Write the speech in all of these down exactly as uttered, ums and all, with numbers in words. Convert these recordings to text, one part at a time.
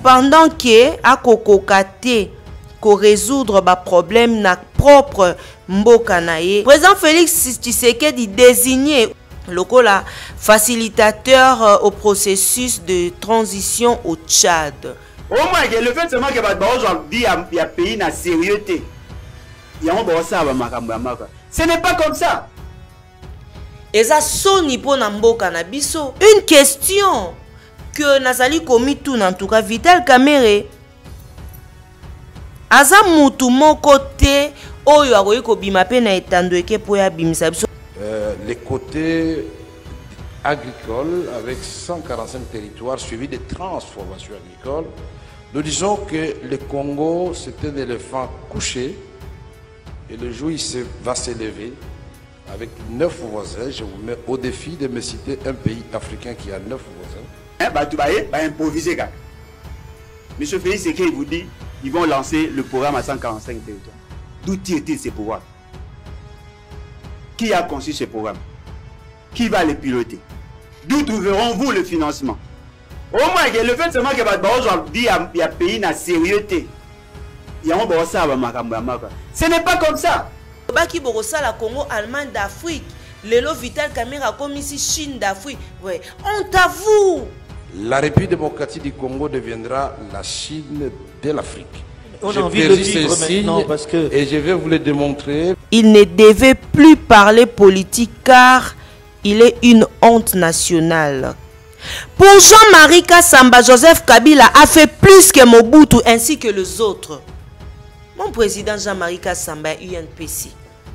pendant que à kokokate ko résoudre ba problème na propre mboka na ye. Président Félix Tshisekedi désigné lokola facilitateur au processus de transition au Tchad. Au moins le fait seulement que ba aujourd'hui il y a pays na sérieuxté. Il y a un bon ça ba ce n'est pas comme ça. Eza soni po na mboka na biso. Une question que nazali komi tout en tout cas Vital Kamerhe aza mutu moko te oyo akoki kobima pe na etando eke po ya bimisa biso. Les côtés agricoles avec cent quarante-cinq territoires suivis de transformations agricoles, nous disons que le Congo c'est un éléphant couché et le jour il se, va s'élever avec neuf voisins. Je vous mets au défi de me citer un pays africain qui a neuf voisins. Hein, bah, tu vas improviser. Monsieur Félix Tshisekedi vous dit ils vont lancer le programme à cent quarante-cinq territoires. D'où tire-t-il ces pouvoirs? Qui a conçu ce programme? Qui va les piloter? D'où trouverons-vous le financement? Au moins, le fait seulement que aujourd'hui il y a pays na sérieuxté. Il y a un bon ça. Ce n'est pas comme ça. Baki Borosa la Congo, Allemagne d'Afrique. Lelo Vital Kamerhe a commis ici Chine d'Afrique. Ouais, honte à vous. La République démocratique du Congo deviendra la Chine de l'Afrique. On je a envie de le vivre maintenant parce que... Et je vais vous le démontrer. Il ne devait plus parler politique car il est une honte nationale. Pour Jean-Marie Kassamba, Joseph Kabila a fait plus que Mobutu ainsi que les autres. Mon président Jean-Marie Kassamba est U N P C.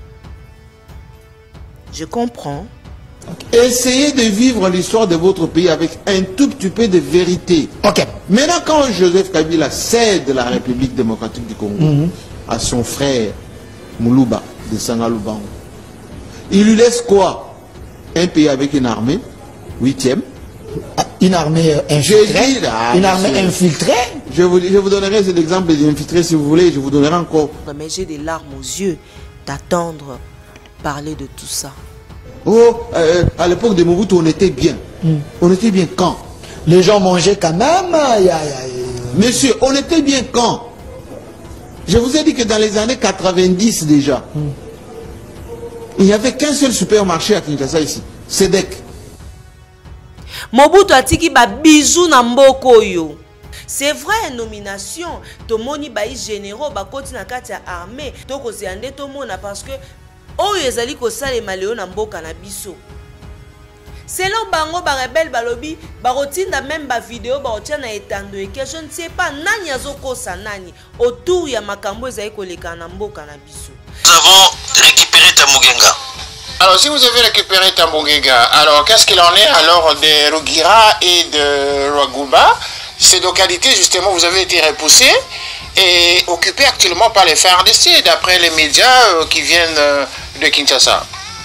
Je comprends. Essayez de vivre l'histoire de votre pays avec un tout petit peu de vérité. Ok. Maintenant, quand Joseph Kabila cède la République démocratique du Congo mm-hmm. à son frère Moulouba de Sangalubango, il lui laisse quoi? Un pays avec une armée, huitième. Une armée infiltrée. Dit, là, une armée infiltrée. Je vous, je vous donnerai cet exemple d'infiltré si vous voulez, je vous donnerai encore. Mais j'ai des larmes aux yeux d'attendre parler de tout ça. Oh, euh, à l'époque de Mobutu, on était bien. Mm. On était bien quand? Les gens mangeaient quand même. Y a, y a... Monsieur, on était bien quand? Je vous ai dit que dans les années quatre-vingt-dix déjà, mm. il n'y avait qu'un seul supermarché à Kinshasa ici, Sedek. Mobutu atiki ba bijou na mboko yo. C'est vrai, nomination, tomoni ba généraux ba koti na kati ya armée, to ko ziande to mona parce que oyo ezali ko sale maleo na mboka na biso. Selon bango ba rebelle balobi ba rotinda même ba vidéo ba otia na etando eke je ne sais pas nani azokosa nani autour ya makambo ezali koleka na mboka na biso. Nous avons récupéré Tamugenga. Alors, si vous avez récupéré Tambongega, alors qu'est-ce qu'il en est alors de Rugira et de Rwagumba? Ces localités, justement, vous avez été repoussées et occupées actuellement par les F A R D C, d'après les médias euh, qui viennent euh, de Kinshasa.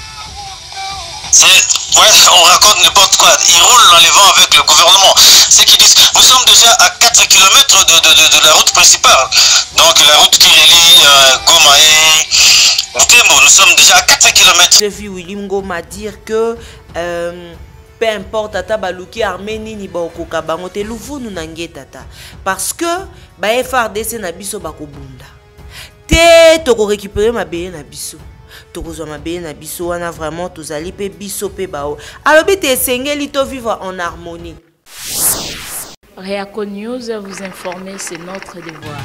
Ouais, on raconte n'importe quoi. Ils roulent dans les vents avec le gouvernement. C'est qu'ils disent, nous sommes déjà à quatre kilomètres de, de, de, de la route principale. Donc la route qui relie euh, Goma et Butembo, nous sommes déjà à quatre kilomètres. J'ai vu William Goma dire que euh, peu importe tata baluki arménie ni baokoka bango te luvunu nange tata. Parce que ba F A R D C na biso bakobunda. Te toko récupérer ma beye na biso. On a vraiment tous allés pe biso pe bao. Alors bite sengeli to vivre en harmonie. Réaco News, vous informer, c'est notre devoir.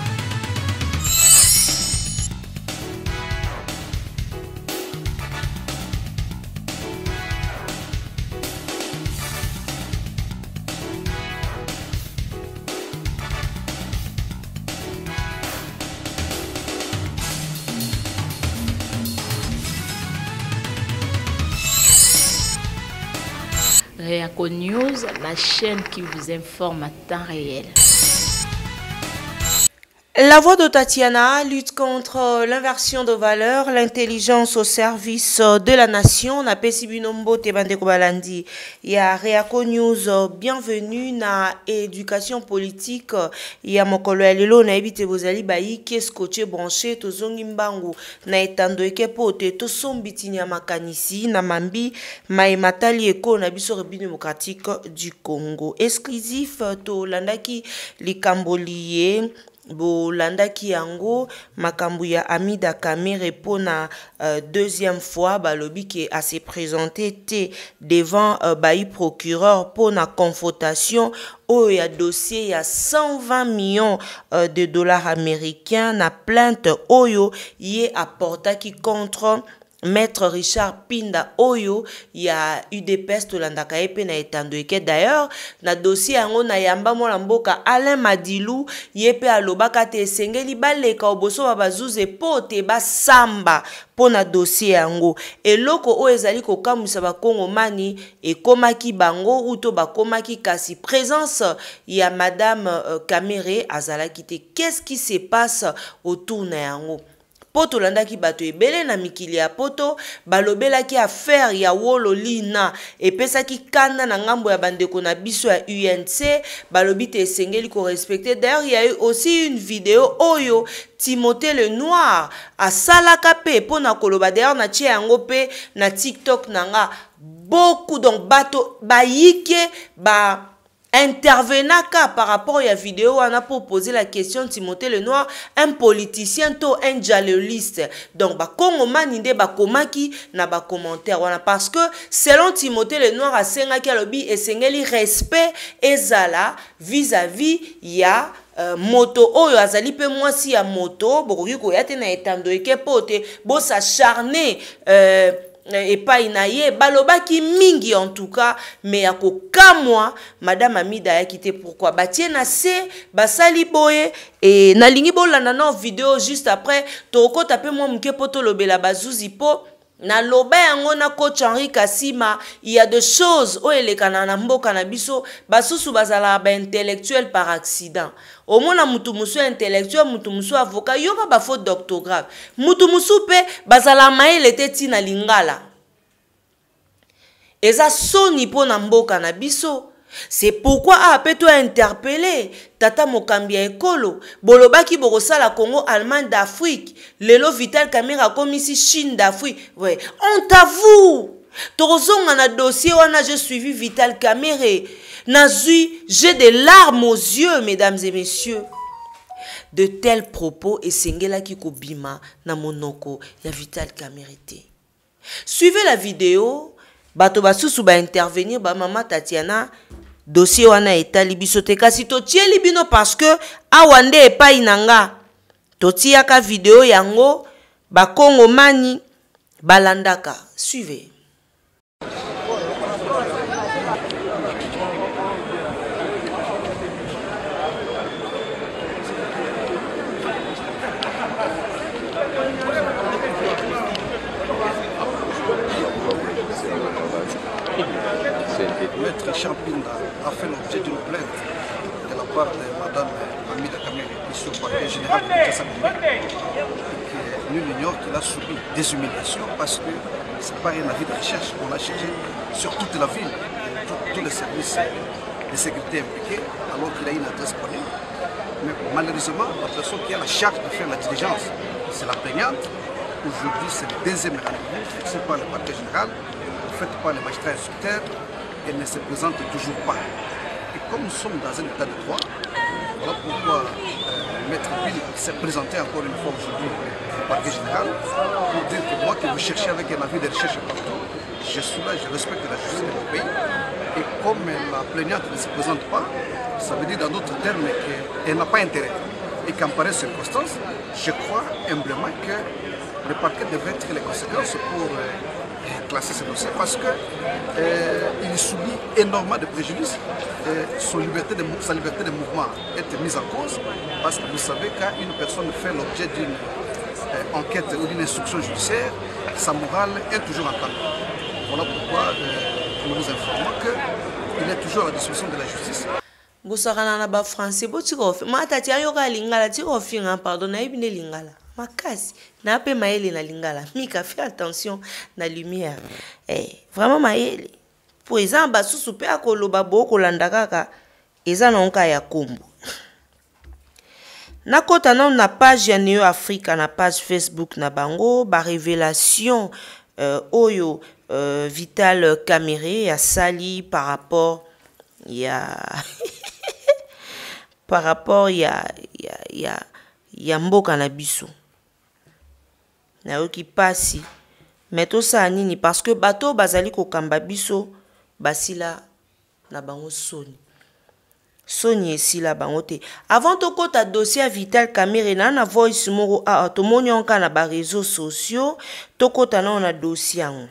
Réaco News, la chaîne qui vous informe à temps réel. La voix de Tatiana lutte contre l'inversion de valeurs, l'intelligence au service de la nation. Na pesi binombo te bande ko balandi. Ya Reako News, bienvenue na éducation politique. Ya mokolo ya lelo na ebite bozali bayi keskoche branché tozongi mbangu na etando ekepo te to sombitinya makanisi na mambi maimatali eko na biso République démocratique du Congo. Exclusif to landaki likamboliye Bolandaki yango makambu ya Amida Kamere pona euh, deuxième fois balobi qui a se présenté te devant euh, bayi procureur pona confrontation au ya dossier ya cent vingt millions euh, de dollars américains na plainte oyo yé apportaki contre Maître Richard Pinda Oyo, il y a eu des pestes landaka epe na etandoeke. D'ailleurs, na dossier yango na yamba mo lamboka Alain Madilou, yepe alobaka te sengeli baleka oboso babazuze pote ba samba po na dossier yango. Eloko o ezali ko kamusa ba Kongomani e komaki bango uto ba komaki kasi présence ya madame euh, Kamere azalaki te. Qu'est-ce qui se passe autour na yango? Poto landaki bato ebele na mikili ya poto balobelaki affaire ya wolo lina epesaki kanda na ngambo ya bandeko na biso ya U N C balobi te esengeli ko respecter. D'ailleurs il y a eu aussi une vidéo oyo Timothée le Noir asalaka pe pona koloba. D'ailleurs na tie yango pe na TikTok nanga beaucoup donc bato bayike ba intervenaka par rapport à la vidéo, on a proposé la question Timothée le Noir, un politicien to un journaliste. Donc ba Kongomani nde ba komaki na ba commentaire wana parce que selon Timothée le Noir a sengaki alobi esengeli respect ezala vis-à-vis ya Uh, moto oyo azali pe mwasi ya moto bokoki koya te na etando eke pote bo s'acharner euh, et pas inaye balobaki mingi en tout cas mais ya kokamwa madame Amida ya kité pourquoi batie na se basali boye et na lingi bolanda na vidéo juste après toko tape moi mke poto lobela bazuzi po na loba yango na coach Henri Kassima. Il y a des choses o elekana na mboka na biso basusu bazala ba intellectuel par accident. Au moins na mutu musu intellectuel mutu musu avocat yoka ba faute d'orthographe mutu musu pe bazala maele te tina lingala eza soni po na mboka na biso. C'est pourquoi a peut toi interpeller tata mokambi ya ekolo bolobaki bokosala Congo Allemagne d'Afrique lelo Vital Kamera comme ici Chine d'Afrique. Ouais, on t'avoue tozonga na dossier wana j'ai suivi Vital Kamera nazui j'ai des larmes aux yeux mesdames et messieurs. De tels propos et sengela ki kobima na monoko ya Vital Kamera. Suivez la vidéo. Bato basusu ba intervenir ba mama Tatiana dossier wana etali biso te kasi to tie libino parce que awande epai nanga to tiaka vidéo yango ba Kongomani balandaka. Suivez. Maître Richard Pinda a fait l'objet d'une plainte de la part de Mme Amida Kamere, ici au parquet général de Kassabili. Nul n'ignore qu'il a subi des humiliations parce que c'est pas un avis de recherche. On a cherché sur toute la ville, tous les services de sécurité impliqués, alors qu'il a une adresse connue. Mais malheureusement, la personne qui a la charge de faire la diligence, c'est la plaignante. Aujourd'hui, c'est le deuxième rendez-vous fixé par le parquet général, fait par les magistrats instructeurs. Elle ne se présente toujours pas. Et comme nous sommes dans un état de droit, voilà pourquoi euh, Maître Bill s'est présenté encore une fois aujourd'hui au parquet général pour dire que moi qui vous cherchez avec un avis de recherche partout, je suis là, je respecte la justice de mon pays. Et comme la plaignante ne se présente pas, ça veut dire dans d'autres termes qu'elle n'a pas intérêt. Et qu'en pareille circonstance, je crois humblement que le parquet devrait tirer les conséquences pour euh, classer ce dossier parce qu'il euh, subit énormément de préjudices. Euh, son liberté de, sa liberté de mouvement est mise en cause parce que vous savez quand une personne fait l'objet d'une euh, enquête ou d'une instruction judiciaire, sa morale est toujours entendue. Voilà pourquoi euh, nous vous informons qu'il est toujours à la disposition de la justice. bosakana na ba français botika ofi matati ayoka lingala tika ofinga pardon na ibine lingala makasi na pe maele na lingala mika fais attention na lumière eh vraiment maele pour exemple basusu pe akoloba bokolanda kaka eza na nka ya kombo na kota na na page ya Neo Africa na page Facebook na bango ba révélation euh, oyo euh, Vital Kamerhe ya sali par rapport ya par rapport ya ya ya ya mboka na biso na yoki pasi meto sa nini parce que bato bazali ko kamba biso basila na bango soni soni esila bango te avant to kota dossier Vital Kamerhe na na voice moko a to monionka na ba réseaux sociaux to kota na na dossier yango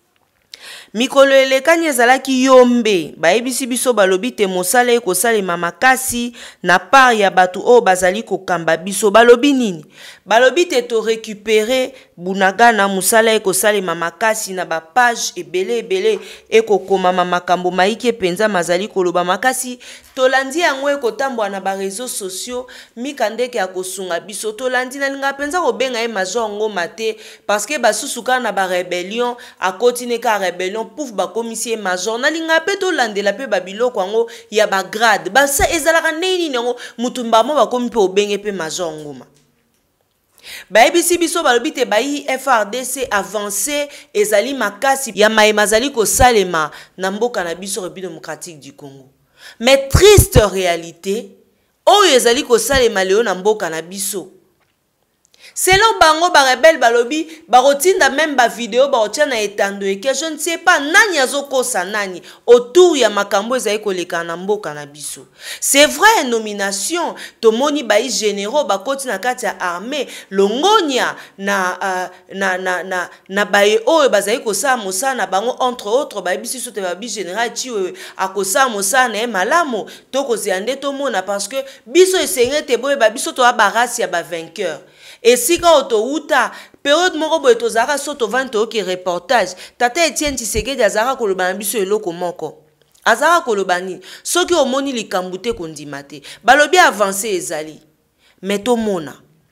mikolo elekani ezalaki yombe bayebisi biso balobi te mosala ekosalema makasi na part ya bato oyo bazali kokamba biso balobi nini balobi te to récupérer bunagana mosala ekosalema makasi na ba page ebele ebele ekokoma makambo maike penza mazali koloba makasi tolandi yango ekotambwa na ba réseaux sociaux mikandeke akosunga biso tolandi na linga penza kobenga e Major Ngoma te parce que basusuka na ba rébellion akotine ka rébellion pouf ba commissaire major na linga pe to landela pe babiloko yango ya ba grade basa ezalaka nini nango mutumba mo ba komi pe obenge pe Major Ngoma bayebisi biso balobi te bayi F R D C avancé ezali makasi ya mayema zali kosalema na mboka na biso République démocratique du Congo mais triste réalité oyo ezali kosalema leo na mboka na biso selon bango ba rebelle balobi barotinda même ba vidéo ba otia na etando que je ne sais pas nani azokosa nani autour ya makambo ezali koleka na mboka na biso c'est vrai nomination to moni bayi généraux ba koti na kati ya armée longonia na uh, na na na na baye oyo bazali kosa mosa na bango entre autres ba bisi sote ba bi général chiwe akosa mosa na malamo to koziande to mona parce que biso esengete boye ba biso to ba race ya ba vainqueur. Et si quand on a période moko boye tozaka soto vante oki reportage tata Etienne Tshisekedi azaka koloba biso eloko moko azaka kolobani soki omoni likambo te kondima te balobi avancer ezali mais to mona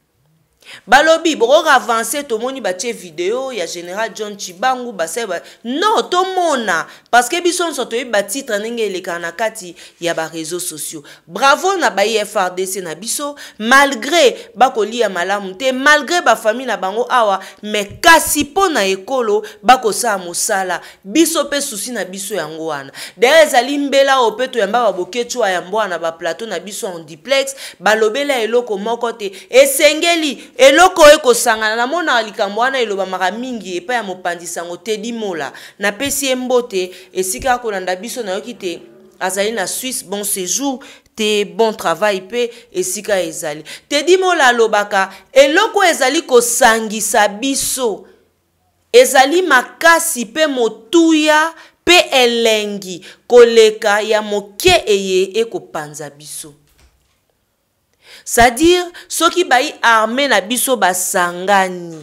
balobi boko avancer to moni batie vidéo ya général John Chibangu baseba non to mona parce que biso soto ba titre ndenge eleka na kati ya ba réseaux sociaux bravo na ba F R D C na biso malgré bakoli ya malamu te malgré ba famille na bango awa mais kasi pona ekolo bakosa mosala biso pe susi na biso yango wana d'ailleurs ezali mbela opeto yamba ba boketwa ya mbwana ba plateau na biso en duplex balobela eloko moko te esengeli eloko eko sangana na mona likambo wana eloba maka mingi epa ya mopandisa ngo Teddy Mola na pesi mbote esika kolanda biso na yoki te azali na Suisse bon séjour te bon travail pe esika ezali Teddy Mola lobaka eloko ezali kosangisa biso ezali makasi pe motuya pe elengi koleka ya moke eye ekopanza biso. C'est-à-dire, ceux qui bayi armé na biso basangani,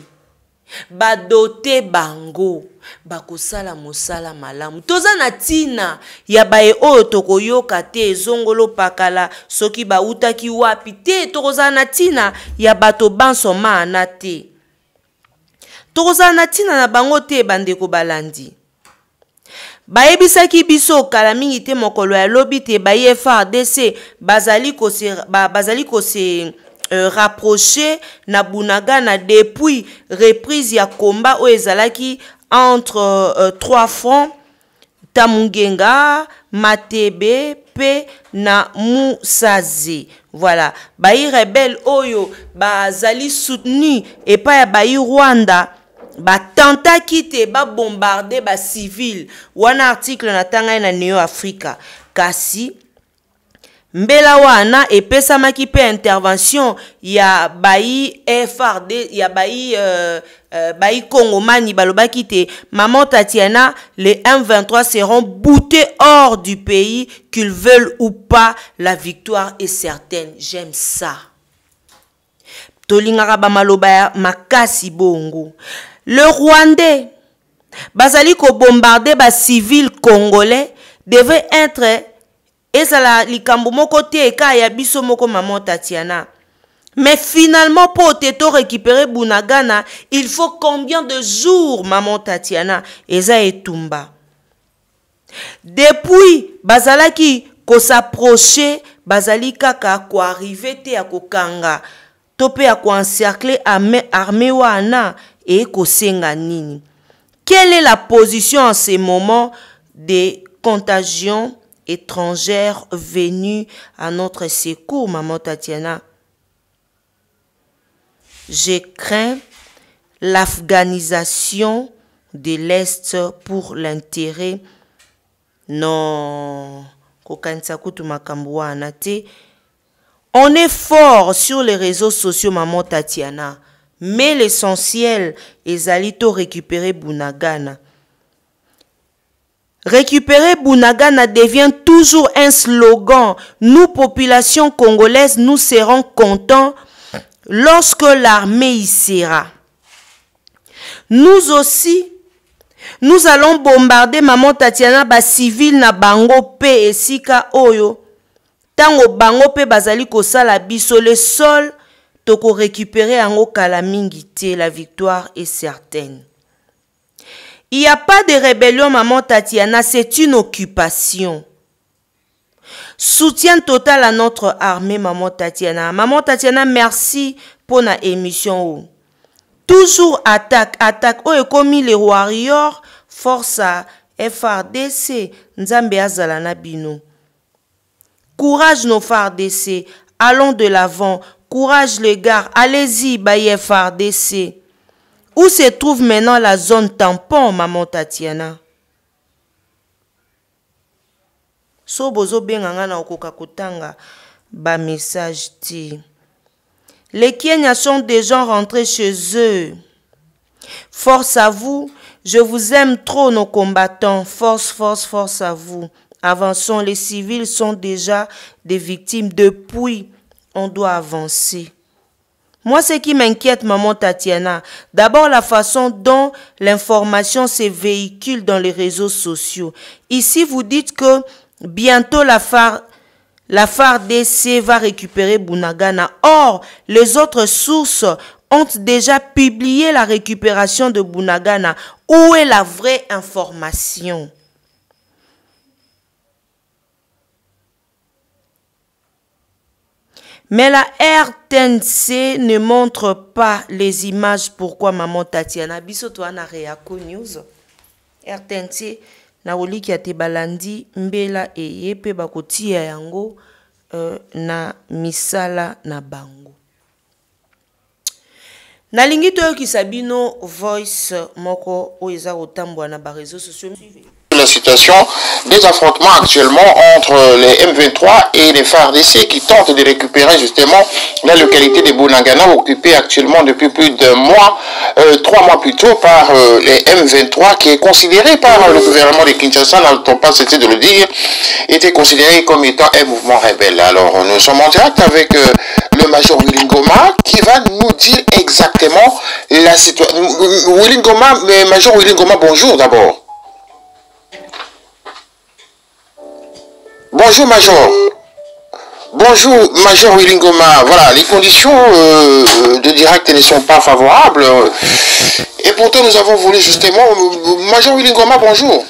badote bango, bakosala mosala malamu. Toza na tina, ya baye oyo tokoyoka te zongolo pakala, soki ba utaki wapi te, toza na tina, ya bato banso maana te. Toza na tina na bango te bandeko balandi. Bayebisaki biso kala mingi te mokolo ya lobi te baye F R D C bazali ko se ba, bazali ko se euh, rapprocher na Bunagana depuis reprise ya combat o ezalaki entre euh, trois fronts Tamungenga, Matebe pe na Musaze. Voilà, bayi rebelle oyo bazali soutenu et pas ya bayi Rwanda. Ba tenta kite ba bombarder ba civil wana article na tanga na Neo Africa kasi mbela wana epesa maki pe intervention ya bayi F R D ya bayi euh, euh, bayi Congomani balobaki te maman Tatiana les M vingt-trois seront boutés hors du pays qu'ils veulent ou pas la victoire est certaine. J'aime ça. Tolingaka ba maloba makasi bongo. Le Rwandais, bazali ko bombarder ba civils congolais devait être ezala likambo moko te eka ya biso moko maman Tatiana. Mais finalement, pour te récupérer Bunagana, il faut combien de jours, maman Tatiana? Eza etumba. Depuis, bazalaki ko s'approcher, bazali kaka ko arriver te à ko kanga, topé à ko encercler armée wana et ko senga nini. Quelle est la position en ces moments des contagions étrangères venues à notre secours, maman Tatiana? Je crains l'afghanisation de l'Est pour l'intérêt. Non. On est fort sur les réseaux sociaux, maman Tatiana. Mais l'essentiel est d'alito récupérer Bunagana. Récupérer Bunagana devient toujours un slogan. Nous, population congolaise, nous serons contents lorsque l'armée y sera. Nous aussi, nous allons bombarder maman Tatiana ba civil na bango pe esika oyo. Tango bango pe bazali ko sala biso le sol toko récupérer ango kala mingi te, la victoire est certaine. Il n'y a pas de rébellion maman Tatiana, c'est une occupation. Soutien total à notre armée, maman Tatiana. Maman Tatiana, merci pour la émission. Toujours attaque, attaque. Oh, et comme les warriors, force à F R D C, Nzambe azalana bino. Courage nos F R D C, allons de l'avant. Courage les gars, allez-y, baye F R D C. Où se trouve maintenant la zone tampon, maman Tatiana? So bozo benganga na okoka kotanga ba message ti. Les Kenyans sont déjà rentrés chez eux. Force à vous, je vous aime trop nos combattants. Force, force, force à vous. Avançons, les civils sont déjà des victimes. Depuis, on doit avancer. Moi, ce qui m'inquiète, maman Tatiana, d'abord la façon dont l'information se véhicule dans les réseaux sociaux. Ici, vous dites que bientôt, la F A R D C va récupérer Bunagana. Or, les autres sources ont déjà publié la récupération de Bunagana. Où est la vraie information? Mais la R T N C ne montre pas les images. Pourquoi, maman Tatiana? Biso to ana Reako News. R T N C na oliki ya te balandi mbela eye pe bakotia yango uh, na misala na bango. Na lingi toyokisa bino voice moko oeza otambwa na ba réseaux sociaux. La situation des affrontements actuellement entre les M vingt-trois et les F A R D C qui tentent de récupérer justement la localité de Bunagana occupée actuellement depuis plus d'un mois, euh, trois mois plus tôt par euh, les M vingt-trois qui est considéré par le gouvernement de Kinshasa, n'allons pas cesser de le dire, était considéré comme étant un mouvement rebelle. Alors nous sommes en direct avec euh, le major Willy Ngoma qui va nous dire exactement la situation. Willy Ngoma, mais major Willy Ngoma, bonjour d'abord. Bonjour Major. Bonjour Major Willy Ngoma. Voilà, les conditions euh, de direct ne sont pas favorables. Et pourtant nous avons voulu justement... Major Willy Ngoma, bonjour.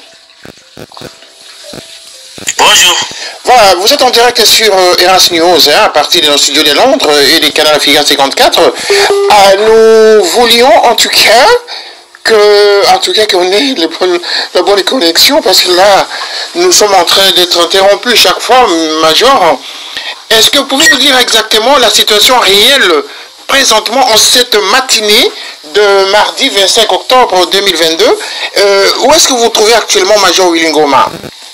Bonjour. Voilà, vous êtes en direct sur euh, Eras News, hein, à partir de nos studios de Londres et des canaux Africa cinquante-quatre. Euh, nous voulions en tout cas... que, en tout cas, qu'on ait les bonnes, la bonne connexion, parce que là, nous sommes en train d'être interrompus chaque fois, Major. Est-ce que vous pouvez nous dire exactement la situation réelle présentement en cette matinée de mardi vingt-cinq octobre deux mille vingt-deux? euh, Où est-ce que vous vous trouvez actuellement, Major Willy Ngoma?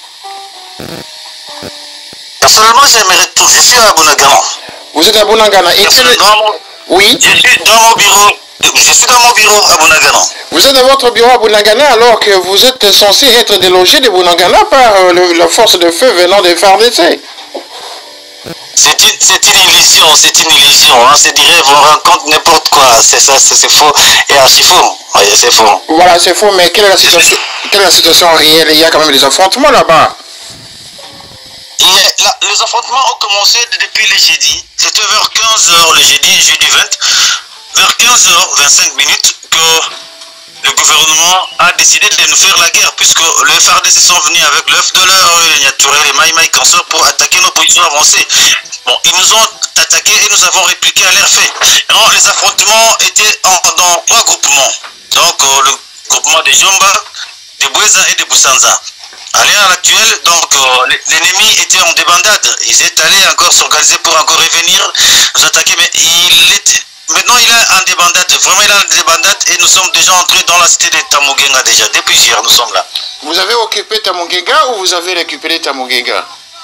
Personnellement, j'aimerais tout. Je suis à Bunagana. Vous êtes à Bunagana. Et quel... mon... Oui. Je suis dans mon bureau. Je suis dans mon bureau à Bunagana. Vous êtes dans votre bureau à Bunagana alors que vous êtes censé être délogé de Bunagana par euh, le, la force de feu venant des F A R D C. C'est une, une illusion, c'est une illusion. Hein. C'est des rêves, on rencontre n'importe quoi. C'est ça, c'est faux et archi faux. Oui, c'est faux. Voilà, c'est faux, mais quelle est, la situation, quelle est la situation réelle? Il y a quand même des affrontements là-bas. Il, la, les affrontements ont commencé depuis le jeudi. C'était vers quinze heures le jeudi, jeudi vingt. Vers quinze heures vingt-cinq minutes que le gouvernement a décidé de nous faire la guerre, puisque les F A R D C sont venus avec l'œuf de l'heure, les Niaturel, les Maï Maï Cancer pour attaquer nos positions avancées. Bon, ils nous ont attaqués et nous avons répliqué à l'air fait. Alors, les affrontements étaient en, dans trois groupements. Donc, euh, le groupement de Jomba, de Boueza et de Boussanza. À l'heure actuelle, donc, euh, l'ennemi était en débandade. Ils étaient allés encore s'organiser pour encore revenir nous attaquer, mais il était... Maintenant, il est en débandade, vraiment il est en débandade et nous sommes déjà entrés dans la cité de Tamugenga déjà. Depuis hier, nous sommes là. Vous avez occupé Tamugenga ou vous avez récupéré Tamugenga?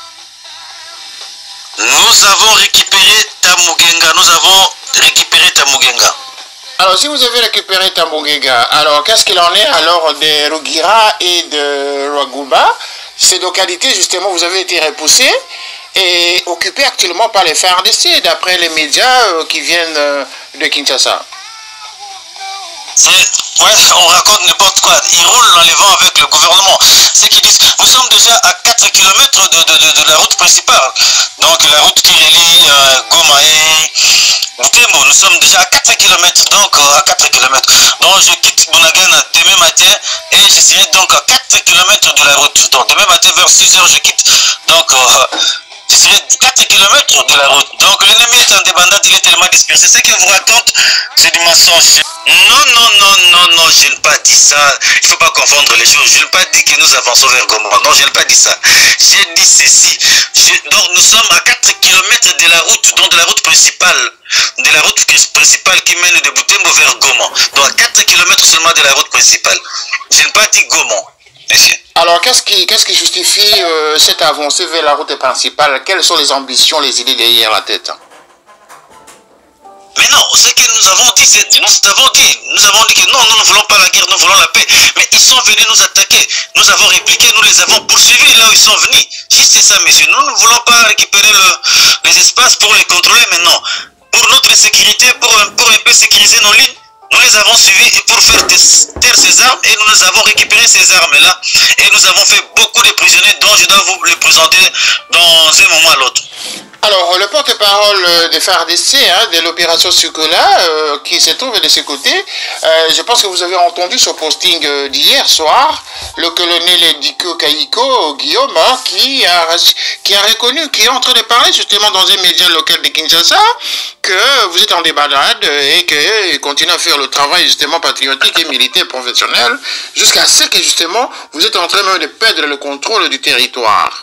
Nous avons récupéré Tamugenga, nous avons récupéré Tamugenga. Alors, si vous avez récupéré Tamugenga, alors qu'est-ce qu'il en est alors de Rugira et de Rwaguba? Ces localités, justement, vous avez été repoussées et occupées actuellement par les F A R D C, d'après les médias euh, qui viennent euh, de Kinshasa. Ouais, on raconte n'importe quoi. Ils roulent dans les vents avec le gouvernement. C'est qu'ils disent, nous sommes déjà à quatre kilomètres de, de, de, de la route principale. Donc la route qui relie euh, Goma et Butembo, nous sommes déjà à quatre kilomètres. Donc euh, à quatre kilomètres. Donc je quitte Bunagana demain matin et je serai donc à quatre kilomètres de la route. Donc demain matin vers six heures je quitte. Donc euh, je serai quatre kilomètres de la route. Donc l'ennemi est en débandade, il est tellement dispersé. Ce qu'il vous raconte, c'est du mensonge. Non, non, non, non, non, je n'ai pas dit ça. Il ne faut pas confondre les choses. Je n'ai pas dit que nous avançons vers Goma. Non, je n'ai pas dit ça. J'ai dit ceci. Je, donc nous sommes à quatre kilomètres de la route, donc de la route principale, de la route principale qui mène de Butembo vers Goma. Donc à quatre kilomètres seulement de la route principale. Je n'ai pas dit Goma, monsieur. Alors, qu'est-ce qui, qu'est-ce qui justifie euh, cette avancée vers la route principale? Quelles sont les ambitions, les idées derrière la tête? Mais non, ce que nous avons dit, c'est, nous avons dit, nous avons dit que non, nous ne voulons pas la guerre, nous voulons la paix. Mais ils sont venus nous attaquer. Nous avons répliqué, nous les avons poursuivis là où ils sont venus. Juste ça, monsieur. Nous ne voulons pas récupérer le, les espaces pour les contrôler, mais non. Pour notre sécurité, pour, pour un peu sécuriser nos lignes, nous les avons suivis et pour faire taire ces armes et nous avons récupéré ces armes-là. Et nous avons fait beaucoup de prisonniers dont je dois vous les présenter dans un moment à l'autre. Alors, le porte-parole des F A R D C, hein, de l'opération Sukola, euh, qui se trouve de ce côté, euh, je pense que vous avez entendu ce posting euh, d'hier soir, le colonel Diko Kaiko Guillaume, hein, qui, a, qui a reconnu, qui est en train de parler justement dans un média local de Kinshasa, que vous êtes en débandade et qu'il continue à faire le travail justement patriotique et militaire professionnel, jusqu'à ce que justement vous êtes en train même de perdre le contrôle du territoire.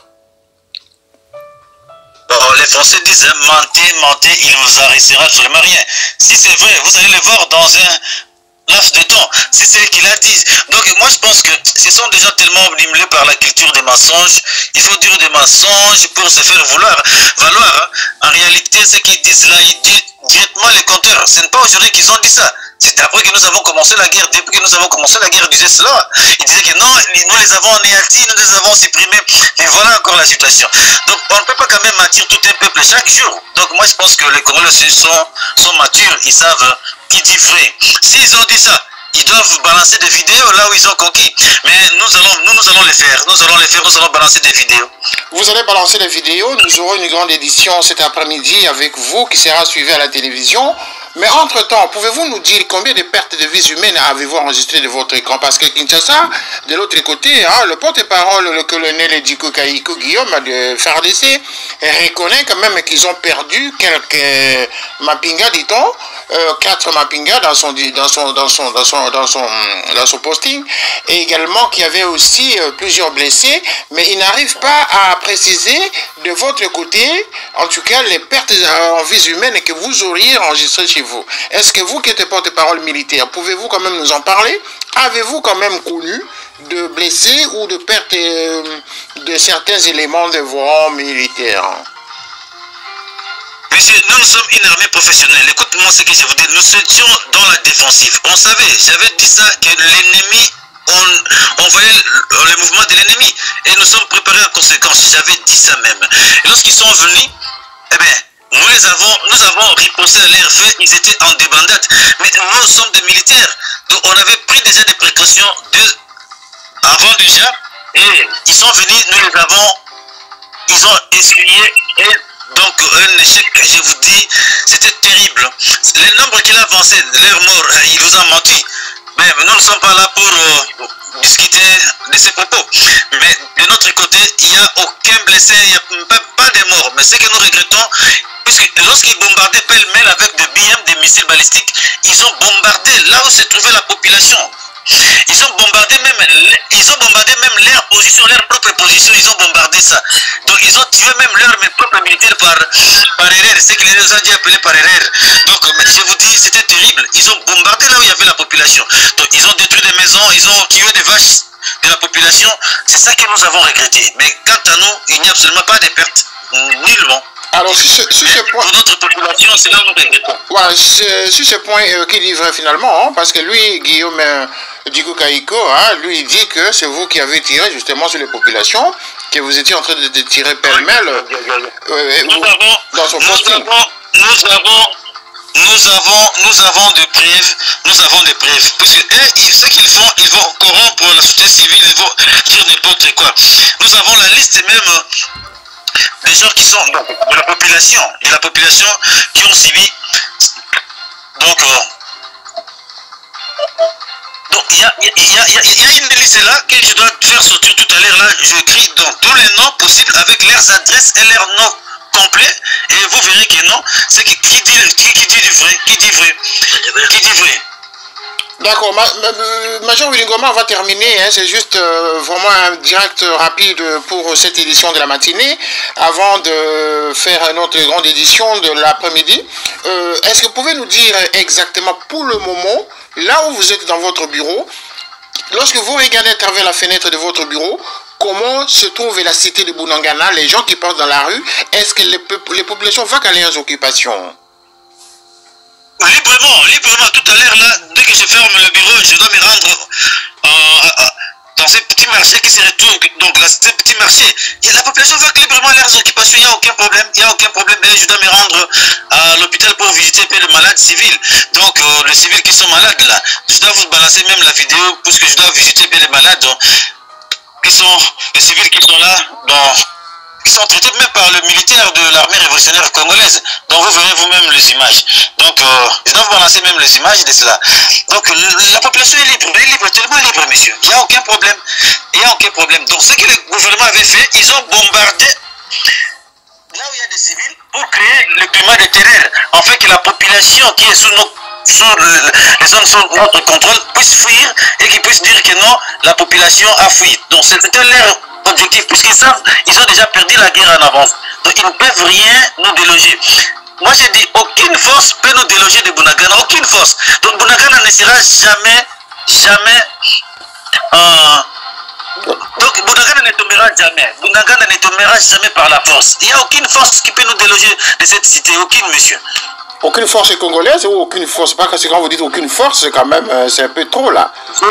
Bon, les Français disent, hein, mentez, mentez, il ne vous arrêtera absolument rien. Si c'est vrai, vous allez le voir dans un laps de temps. C'est ce qu'il a dit. Donc moi je pense que ce sont des gens tellement obnubilés par la culture des mensonges. Il faut dire des mensonges pour se faire vouloir, valoir. Hein. En réalité, ce qu'ils disent là, ils disent directement les compteurs. Ce n'est pas aujourd'hui qu'ils ont dit ça. C'est après que nous avons commencé la guerre. Depuis que nous avons commencé la guerre, ils disaient cela. Ils disaient que non, nous les avons anéantis, nous les avons supprimés. Et voilà encore la situation. Donc on ne peut pas quand même mentir tout un peuple chaque jour. Donc moi je pense que les Congolais sont, sont matures, ils savent qui dit vrai. S'ils ont dit ça, ils doivent balancer des vidéos là où ils ont conquis. Mais nous allons, nous, nous allons les faire. Nous allons les faire, nous allons balancer des vidéos. Vous allez balancer des vidéos. Nous aurons une grande édition cet après-midi avec vous qui sera suivie à la télévision. Mais entre-temps, pouvez-vous nous dire combien de pertes de vies humaines avez-vous enregistrées de votre camp? Parce que Kinshasa, de l'autre côté, hein, le porte-parole, le colonel Diko Kaiko Guillaume de F A R D C, reconnaît quand même qu'ils ont perdu quelques Mapinga, dit-on, euh, quatre Mapinga dans son, dans son, dans son, dans son, dans son, dans son posting, et également qu'il y avait aussi euh, plusieurs blessés, mais il n'arrive pas à préciser de votre côté, en tout cas, les pertes en vies humaines que vous auriez enregistrées chez vous. Est-ce que vous qui êtes porte-parole militaire, pouvez-vous quand même nous en parler? Avez-vous quand même connu de blessés ou de pertes euh, de certains éléments de vos rangs militaires? Monsieur, nous, nous sommes une armée professionnelle. Écoute-moi ce que je vous dis. Nous étions dans la défensive. On savait, j'avais dit ça, que l'ennemi, on, on voyait le, le mouvement de l'ennemi. Et nous sommes préparés en conséquence. J'avais dit ça même. Et lorsqu'ils sont venus, eh bien, nous les avons, nous avons riposté à l'air fait, ils étaient en débandade. Mais nous sommes des militaires. Donc on avait pris déjà des précautions de, avant déjà. Et ils sont venus, nous les avons ils ont essuyé donc un échec, je vous dis, c'était terrible. Les nombres qu'il a avancés, leurs morts, il vous a menti. Mais nous ne sommes pas là pour euh, discuter de ces propos. Mais de notre côté, il n'y a aucun blessé, il n'y a pas, pas de morts. Mais ce que nous regrettons, puisque lorsqu'ils bombardaient pêle-mêle avec des B M, des missiles balistiques, ils ont bombardé là où se trouvait la population. Ils ont bombardé même, ils ont bombardé même leur position, leur propre position, ils ont bombardé ça. Donc ils ont tué même leurs propres militaires par, par erreur, ce que les gens ont dit appelé par erreur. Donc je vous dis, c'était terrible. Ils ont bombardé là où il y avait la population. Donc ils ont détruit des maisons, ils ont tué des vaches de la population. C'est ça que nous avons regretté. Mais quant à nous, il n'y a absolument pas de pertes, nullement. Alors, sur ce, sur ce point... Pour notre population, c'est là où nous regrettons. Ouais, sur ce point, euh, qui dit vrai finalement, hein, parce que lui, Guillaume euh, Diko Kaiko, hein, lui, il dit que c'est vous qui avez tiré justement sur les populations, que vous étiez en train de, de tirer pêle-mêle euh, nous avons, dans son nous posting. avons, nous avons, nous avons, nous avons des preuves, nous avons des preuves. Puisque eux, ce qu'ils font, ils vont corrompre la société civile, ils vont dire n'importe quoi. Nous avons la liste même des gens qui sont donc, de la population, de la population qui ont subi. Donc, euh, donc il y a, y, a, y, a, y a une liste là que je dois faire sortir tout à l'heure. Là, j'écris donc tous les noms possibles avec leurs adresses et leurs noms complets. Et vous verrez que non, c'est qui, qui, dit, qui, qui dit du vrai, qui dit vrai, qui dit vrai. D'accord, ma, ma, Major Wilingoma va terminer, hein, c'est juste euh, vraiment un direct rapide pour cette édition de la matinée, avant de faire une autre grande édition de l'après-midi. Euh, Est-ce que vous pouvez nous dire exactement pour le moment, là où vous êtes dans votre bureau, lorsque vous regardez à travers la fenêtre de votre bureau, comment se trouve la cité de Bunagana, les gens qui passent dans la rue, est-ce que les, les populations vont à leurs occupations? Librement, librement, tout à l'heure, là, dès que je ferme le bureau, je dois me rendre euh, euh, dans ces petits marchés qui se retrouvent, donc là, ces petits marchés. Et la population va librement à leurs occupations, il n'y a aucun problème, il n'y a aucun problème. Et je dois me rendre à l'hôpital pour visiter les malades civils. Donc, euh, les civils qui sont malades, là, je dois vous balancer même la vidéo, puisque je dois visiter les malades, donc, qui sont, les civils qui sont là, dans... qui sont traités même par le militaire de l'armée révolutionnaire congolaise. Donc vous verrez vous-même les images. Donc euh, je dois vous balancer même les images de cela. Donc la population est libre, elle est libre, tellement libre, monsieur. Il n'y a aucun problème. Il n'y a aucun problème. Donc ce que le gouvernement avait fait, ils ont bombardé là où il y a des civils pour créer le climat de terreur. En fait que la population qui est sous nos sur les zones sous notre contrôle puisse fuir et qu'ils puissent dire que non, la population a fui. Donc c'était leur objectif, puisqu'ils savent, ils ont déjà perdu la guerre en avance. Donc ils ne peuvent rien nous déloger. Moi j'ai dit, aucune force peut nous déloger de Bunagana, aucune force. Donc Bunagana ne sera jamais, jamais... Euh, donc Bunagana ne tombera jamais. Bunagana ne tombera jamais par la force. Il n'y a aucune force qui peut nous déloger de cette cité, aucune, monsieur. Aucune force congolaise ou aucune force? Parce que quand vous dites aucune force, quand même, c'est un peu trop là.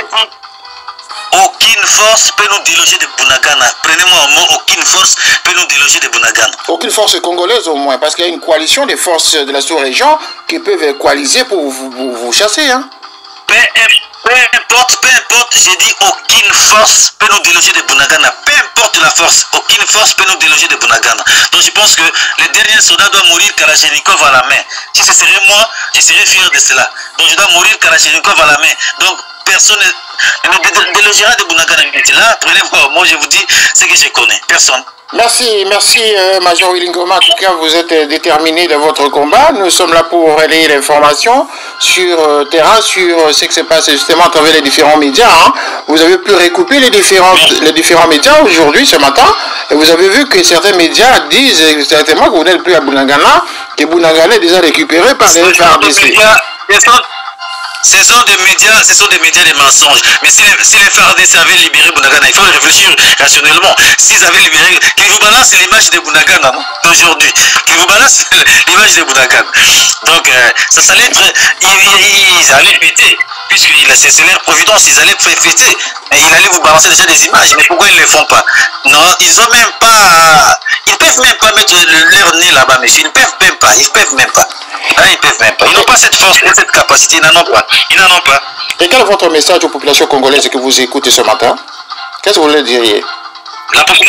Aucune force peut nous déloger de Bunagana. Prenez-moi un mot, aucune force peut nous déloger de Bunagana. Aucune force congolaise au moins, parce qu'il y a une coalition des forces de la sous-région qui peuvent coaliser pour vous, vous, vous chasser. Hein. Peu, peu importe, peu importe, j'ai dit aucune force peut nous déloger de Bunagana. Peu importe la force, aucune force peut nous déloger de Bunagana. Donc je pense que le dernier soldat doit mourir Kalachnikov à la main. Si ce serait moi, je serais fier de cela. Donc je dois mourir Kalachnikov à la main. Donc personne ne me délogera de Bunagana. Là, prenez-moi, moi je vous dis ce que je connais. Personne. Merci, merci euh, Major Wilingoma. En tout cas, vous êtes déterminé dans votre combat. Nous sommes là pour relayer l'information sur euh, terrain, sur euh, ce qui se passe justement à travers les différents médias. Hein. Vous avez pu recouper les différents, les différents médias aujourd'hui, ce matin, et vous avez vu que certains médias disent exactement que vous n'êtes plus à Bunagana, que Bunagana est déjà récupéré par les F A R D C. Ce sont des médias, ce sont des médias de mensonges. Mais si les, si les F A R D C avaient libéré Bunagana, il faut réfléchir rationnellement. S'ils avaient libéré, qu'ils vous balancent l'image de Bunagana d'aujourd'hui, qu'ils vous balancent l'image de Bunagana. Donc euh, ça, ça allait être, ils, ils, ils allaient péter, puisque c'est leur providence, ils allaient fêter. Et ils allaient vous balancer déjà des images. Mais pourquoi ils ne le font pas? Non, ils ont même pas, ils peuvent même pas mettre leur nez là-bas, monsieur. Ils ne peuvent même pas, ils peuvent même pas. Ah, ils peuvent même pas. Ils n'ont pas cette force et cette capacité, ils n'en ont pas. Ils n'en ont pas. Et quel est votre message aux populations congolaises que vous écoutez ce matin? Qu'est-ce que vous leur diriez? La population,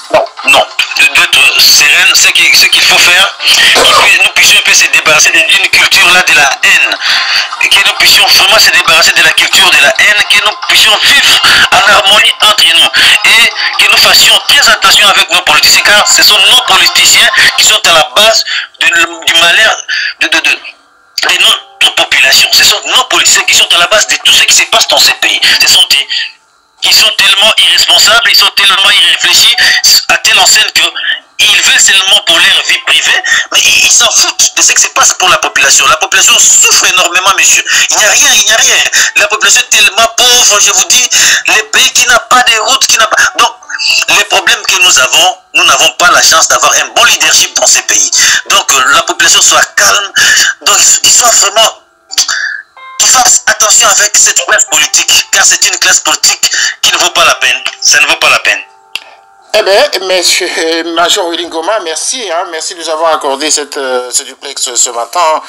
Non. Non. D'être sereine, ce qu'il ce qu'il faut faire, que nous puissions un peu se débarrasser d'une culture-là de la haine. Et que nous puissions vraiment se débarrasser de la culture de la haine, que nous puissions vivre en harmonie entre nous. Et que nous fassions très attention avec nos politiciens, car ce sont nos politiciens qui sont à la base de, du malheur de, de, de, de notre population. Ce sont nos politiciens qui sont à la base de tout ce qui se passe dans ces pays. Ce sont des Ils sont tellement irresponsables, ils sont tellement irréfléchis, à telle enseigne qu'ils veulent seulement pour leur vie privée, mais ils s'en foutent de ce qui se passe pour la population. La population souffre énormément, monsieur. Il n'y a rien, il n'y a rien. La population est tellement pauvre, je vous dis, les pays qui n'ont pas de routes, qui n'ont pas... Donc, les problèmes que nous avons, nous n'avons pas la chance d'avoir un bon leadership dans ces pays. Donc, la population soit calme, donc ils soient vraiment... Qu'ils fassent attention avec cette classe politique, car c'est une classe politique qui ne vaut pas la peine. Ça ne vaut pas la peine. Eh bien, monsieur Major Willy Ngoma, merci, hein, merci de nous avoir accordé cette, euh, ce duplex ce matin.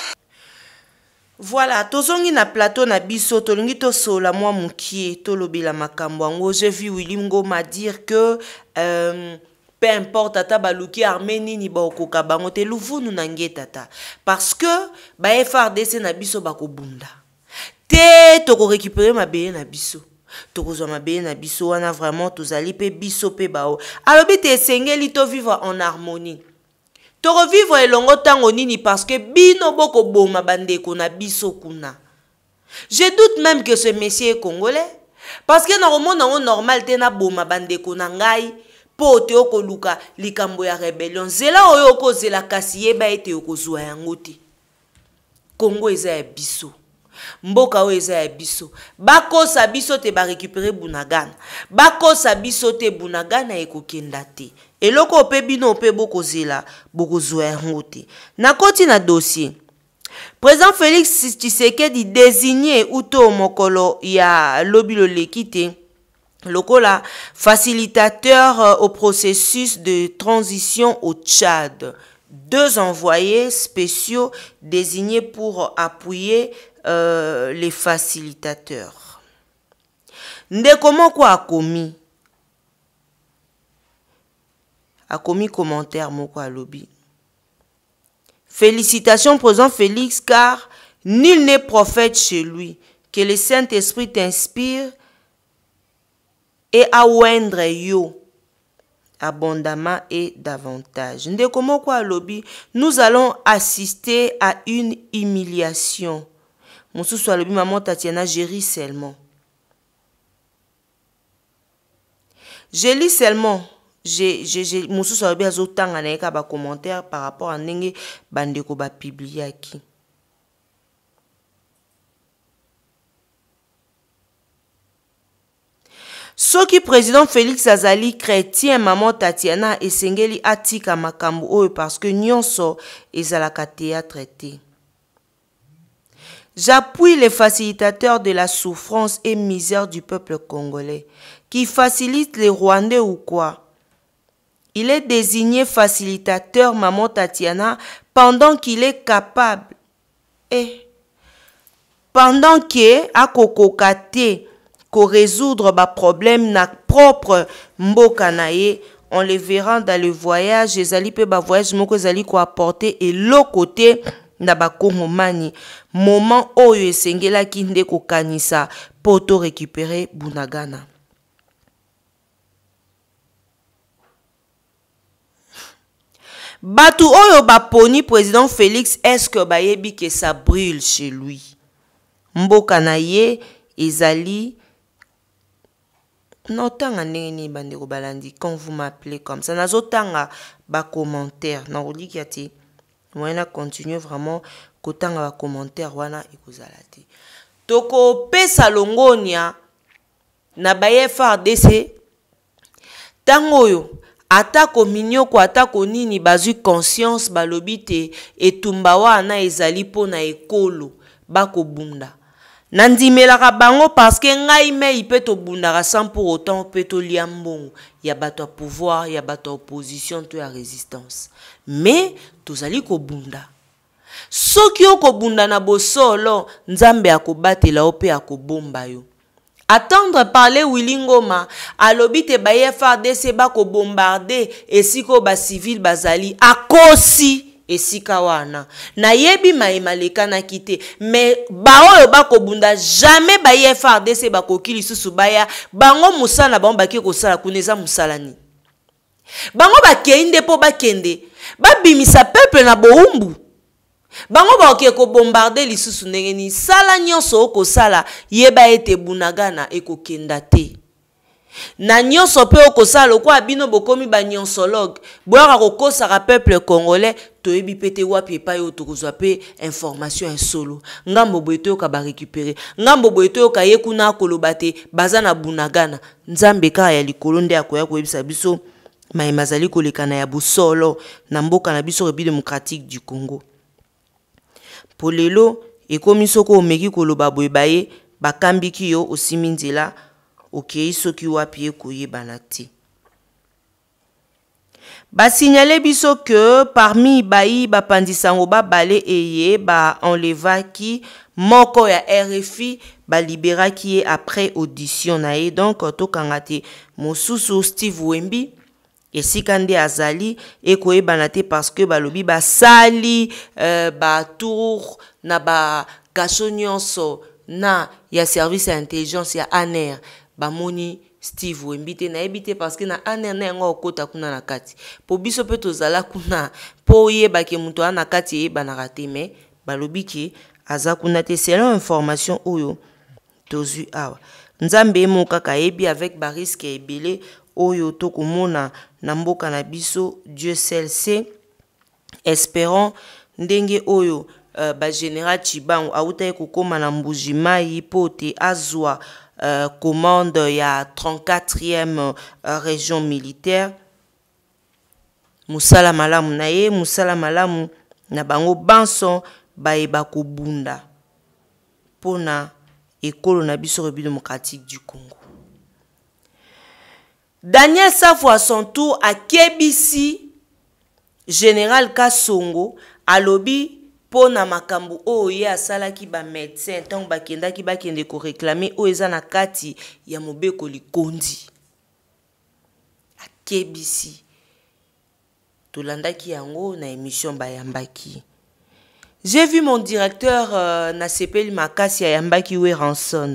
Voilà, tozongi na plateau na biso, tolingi to sola mwa mukie, tolobela makambo ango. J'ai vu Willy Ngoma dire que euh, peu importe tata baluki armeni ni ba okoka bango te luvunu nange tata. Parce que ba F R D C na biso bako bunda. Te toko récupérer ma beye na biso. Toko zo ma beye na biso wana vraiment tozali pe biso pe bao. Alobi te sengeli to vivre en harmonie. Toko vivre elongo tango nini parce que bino boko boma bandeko na biso kuna. Je doute même que ce monsieur est congolais. Parce que normalement normal te na boma bandeko na ngai po te oko luka likambo ya rebellion. Zela oyo oko zela kasi yeba ete oko zuwa yango te. Congo eza ya biso. Mboka o eza ya biso. Bako sa biso te ba récupérer Bunagana. Bako sa biso te Bunagana ekokenda te. Eloko ope bino ope boko zela boko zuwa yango te. Na koti na dossier. Président Félix Tshisekedi désigné uto mokolo ya lobilo lekite. Lokola facilitateur au processus de transition au Tchad. Deux envoyés spéciaux désignés pour appuyer euh, les facilitateurs. Ndeko moko a commis a commis commentaire moko a lobby. Félicitations président Félix, car nul n'est prophète chez lui. Que le Saint-Esprit t'inspire et à oindre yo abondamment et davantage. Ndeko moko a lobby, nous allons assister à une humiliation. Moussou soit lobby maman Tatiana Géry seulement. Je lis seulement. J'ai j'ai Moussou soit lobby azotanga na eka ba commentaire par rapport à ndenge bandeko ba publier aki. Soki président Félix Azali chrétien maman Tatiana esengeli atika makambo oyo parce que nyonso ezalaka théâtre te. J'appuie les facilitateurs de la souffrance et misère du peuple congolais qui facilitent les Rwandais ou quoi. Il est désigné facilitateur maman Tatiana pendant qu'il est capable et pendant que a kokokate ko résoudre ba problème na propre mboka na ye, on les verra dans le voyage, ezali pe ba voyage moko ezali ko apporter et l'autre côté na ba kongomani moment oyo esengela kinde ko kanisa poto récupérer Bunagana. Batu oyo ba poni président Félix, est-ce que ba yebi que ça brûle chez lui? Mboka na ye ezali non tanga neni bandeko balandi quand vous m'appelez comme ça nazo tanga ba commentaire na oliki ati moyena continuer vraiment kotanga ba commentaire wana ekozala te toko pesa longonia na ba F R D C tango yo atako minyoko atako nini bazui conscience balobi te etumba wana ezali pona ekolo bako bunda. Nandimelaka bango parce que ngai me ipeto bundaka sans pour autant peto liambongo ya bato pouvoir ya bato opposition to ya résistance. Mais tozali ko bunda. Soki oko bunda na bosolo nzambe akobatela ope akobomba yo. attendre parler Willy Ngoma alobi te ba F A R D C ba ko bombarder esiko ba civil bazali akosi esika wana na yebi maima lekana kite mais ba oyo ba ko bunda jamais ba F A R D C ba ko kili susu baya bango musala bango ba ki ko sala kuneza musalani bango ba kende po ba kende ba bimisa peuple na boumbu bango ba oke ko bombarder lisusu ndenge ni sala nyonso oko sala yeba ete bunagana eko kenda te na nyonso pe oko sala ko abino bokomi ba nyonsologue boyaka ko kosaka peuple congolais to yebi pete wapi pa yo to kozwa pe information en solo ngambo boeto ka ba récupérer ngambo boeto ka yekuna koloba te baza na bunagana nzambe ka ya likolo nde akoya ko yebisa biso maimazali kolekana ya busolo na mboka na biso République démocratique du Congo. Polelo ekomi soko omeki koloba boye baye bakambiki yo osimi nzela okei soki wapi ekoyebana te. Ba signalé biso que parmi bayi bapandisango ba bale eye ba enlevaki moko ya R F I ba liberaki ye après audition na ye donc tokangate mosusu Steve Wembi esika nde azali ekoyebana te parce que balobi basali euh, ba tour na ba kasho nyonso na ya service ya intelligence ya A N R bamoni Steve Wembi te na ebite parce que na A N R na yango okota kuna na kati po biso pe tozala kuna po yeba ke muto ana kati yebana te mais balobi ki aza kuna te selon information oyo tozu awa nzambe mo kaka yebi avec ba risque ebele oyo tokomona na mboka na biso Dieu seul sait. Espérons ndenge oyo uh, ba général Chibangu auta kokoma na mbujimai pote azwa uh, commande ya trente-quatrième uh, région militaire musala malamu na ye musala malamu na bango banso baeba kobunda pona ekolo na biso République démocratique du Congo. Daniel Safo à son tour à Kebisi Général Kasongo alobi pona makambu oye asalaki ba médecin tant ba kendaki ba kende ko réclamer o eza na kati ya mobeko likondi a Kebisi tolandaki yango na émission ba yambaki. J'ai vu mon directeur euh, na sepeli makasi ya yambaki we ranson.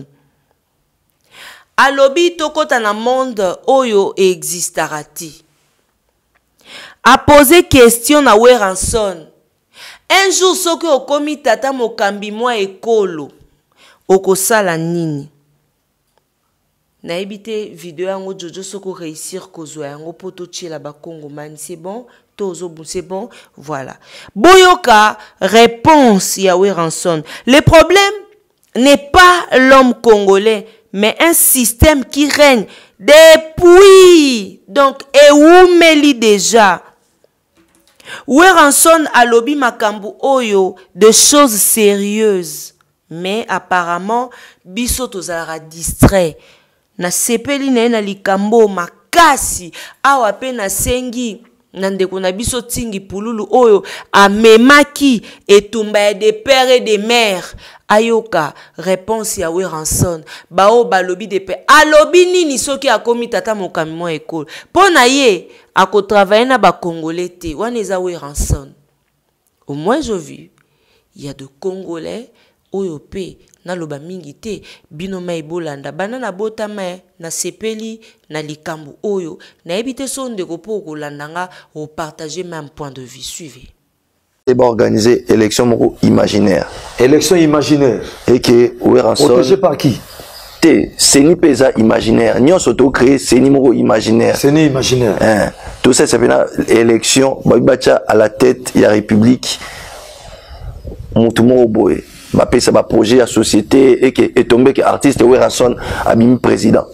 Alobi tokota na monde oyo existarati. A posé question na Weranson. Un jour soki okomi tata mokambi mwa ekolo okosala nini? Na ebite video yango Jojo soko réussir kozwa yango poto tchela ba Congomani c'est bon, tozo c'est bon, voilà. Boyoka réponse ya Weranson. Le problème n'est pas l'homme congolais mais un système qui règne depuis. Donc, et où meli déjà? Weranson alobi makambu oyo de choses sérieuses. Mais apparemment, biso tozara distrait. Na sepeli na na likambo makasi. Awa pe na sengi. Nandeko na biso tingi pululu oyo amemaki etumba ya de pères et de mères. Ayoka réponse ya Weranson bao balobi de pe alobi nini soki akomi tata mokami mo ekolo pona ye ako travailler na ba congolais te wana eza Weranson. Au moins je vu il y a de congolais oyo pe na loba mingi te bino mai bolanda banana botama na sepeli na likambu oyo na ebite sonde ko po kolandanga au partager même point de vue. Suivez. Organiser élection imaginaire. Élection imaginaire. Et que Weranson. Protégé par qui? T. C'est ni pesa imaginaire. Ni on s'auto créé, c'est ni moro imaginaire. C'est ni imaginaire. Hein. Tout ça, c'est une élection. Babacha à la tête, il y a République. Moutoumou boy. Mapé ça va projet à société et que est tombé que artiste Weranson a mis président.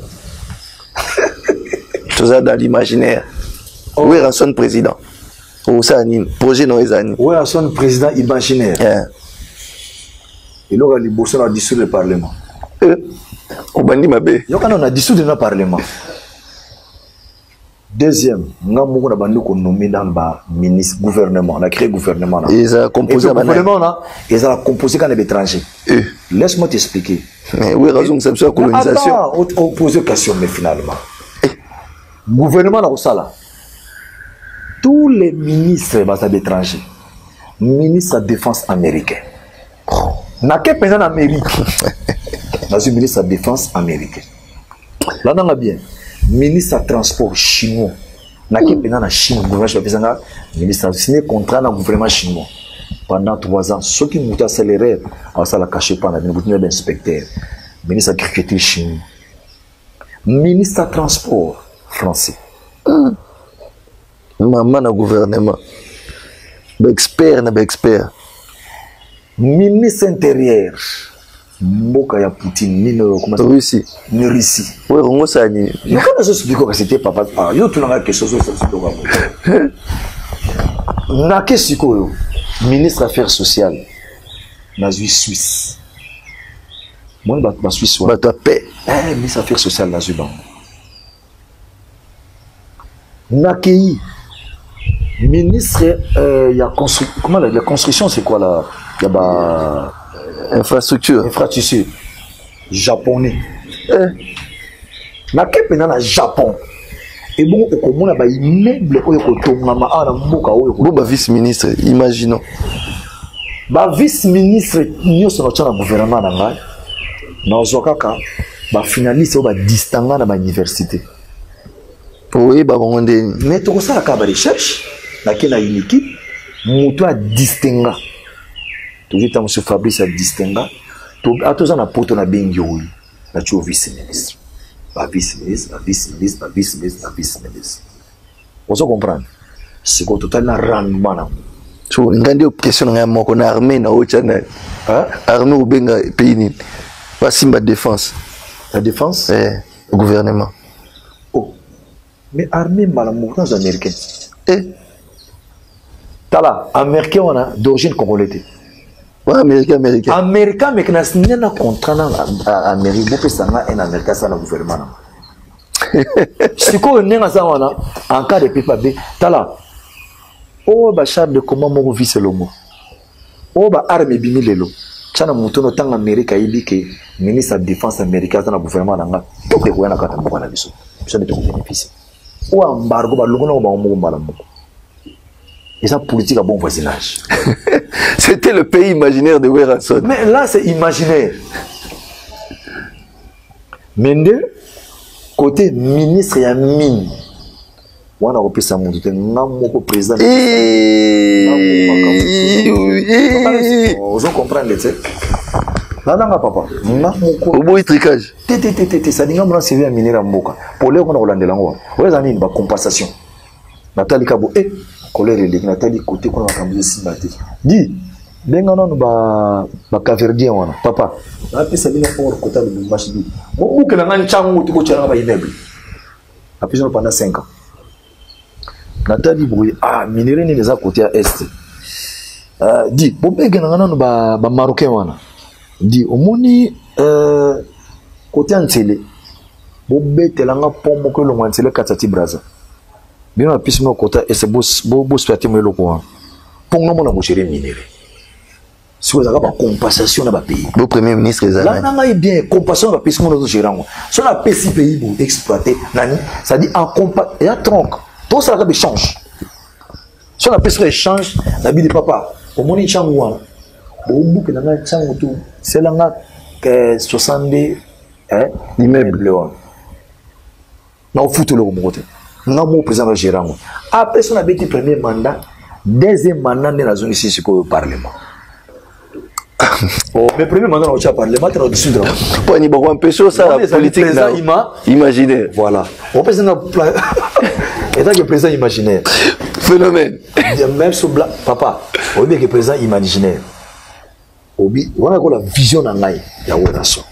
Tout ça dans l'imaginaire. Oh. Weranson président. Ou ça projet non ezani. Weranson président imaginaire. Yeah. Il aura libéré la dissous le parlement. Euh, on bandi mabé. Yoka on a dissous le parlement. Deuxième, nous avons nommé dans le ministre gouvernement, on a créé gouvernement. Là. Ils ont composé le gouvernement là, ils ont composé quand les étrangers. Laisse-moi t'expliquer. Mais oui, raison que c'est la colonisation. Attends, on pose une question, mais finalement. Gouvernement là, ça là. Tous les ministres d'étrangers, ministre de la défense américain. N'a qu'un pays en Amérique. Dans une ministre de la défense américain. Là, on a bien. Ministre de transport chinois. N'a qu'un pays en Chine. Le gouvernement ministre a signé contrat dans le gouvernement chinois. Pendant trois ans, ceux qui ont accéléré, ça l'a caché pendant le inspecteur. Ministre de l'agriculture chinois. Ministre de transport français. Hum. Maman na gouvernement. Expert na expert. Ministre intérieur. Mboka ya Poutine ni no comment ça Russie. Ni Russie. Oui, on ça ni. Mais quand je explique que c'était papa, ah yo tout n'a quelque chose ça c'est donc. Na que siko ministre affaires sociales. Na Suisse. Moi ba ba Suisse. Ba ta paix. Eh ministre affaires sociales na Suisse. Na qui ministre, euh, il y a constru... comment la, la construction, c'est quoi là? Il y a bah, infrastructure. Infrastructure. Japonais. Eh. Na kepe na Japon. Et bon, comment on a immeuble au Yokotonga à la Mboka au Yokotonga. Bon, bah vice-ministre, imaginons. Bah vice-ministre, nous sommes dans le gouvernement d'Angai. Dans Zokaka, bah finaliste au bah distinguant dans l'université. Oui, bah bon, on est. Mais tout ça, la carte de recherche. Dans une équipe, Moutou a distingué. Toujours M. Fabrice a distingué. À tous, on a porté na bengioi. Là, tu es vice-ministre. Pas vice-ministre, pas vice-ministre, pas vice-ministre, pas vice-ministre. Vous comprenez? C'est que total na rendement. Tu vois, une grande question na moko na armée na ochana. Hein? Armée ou benga pays ni. Pas simba défense. La défense? Eh, le gouvernement. Oh. Mais armée malamoutan les Américains. Eh. Tala, Américain, on a d'origine congolaise. Ouais, Américain, Américain. Américain, mais quand on a un contrat en Amérique, beaucoup de gens en Amérique, ça le gouvernement. Si on a en cas de P P B, Tala, oh, bah, char de comment mon vice le mot. Oh, bah, arme bimi lelo. Chana mouton autant en Amérique, il dit que le ministre de la défense américain dans le gouvernement, tout est quoi, on a quand on a besoin. Ça ne te bénéficie. Ou embargo, bah, le gouvernement, bah, on et ça, politique à bon voisinage. C'était le pays imaginaire de Werason. Mais là, c'est imaginaire. Mais de côté ministre et mine, on a repris ça, mon président. Vous comprenez, tu sais. Là, non, papa. Au bout du tricage. Tété, tété, tété, ça dit que c'est bien miné la mboka. Pour les gens, on a de l'angoisse. Vous avez une compensation. Nathalie Kabo, eh. Colère et Nathalie côté qu'on a cambié si maté. Dis, ben on ba ba caverdien on papa. Après ça vient pour côté de machine. Bon ou que la man chango tu ko tchara ba immeuble. Après ça pendant cinq ans. Nathalie Bouy ah minéré ni les à côté à est. Euh dis, bon ben ngana no ba ba marocain wana. Dis au moni euh côté Antele. Bon betelanga pombo ko lo Antele katati braza. Bien on a pu se mettre au côté et c'est beau beau beau spécialité mais le coin. Pour nous on a bouché les minéraux. Si vous avez pas compensation dans le pays. Le premier ministre les là on a bien compensation dans le pays nous gérons. Si on a P six pays pour exploiter nani ça dit en compa il y a tronc. Tout ça là échange. Si on a pris échange la vie de papa au moni changwa. Au bout que nanga chango tout c'est là que soixante-dix hein l'immeuble là. Na fout le robote. Nous mon président de Gérango. Après son habité premier mandat, deuxième mandat de la zone ici sur le Parlement. Oh, mais premier mandat dans le Parlement, c'est au-dessus de là. Pour n'y avoir un peu ça, la politique imaginaire. Voilà. Au président étant que président imaginaire. Phénomène. Même sur blanc, papa, au lieu que président imaginaire. Obi, on a la vision dans l'ail, il y a une nation.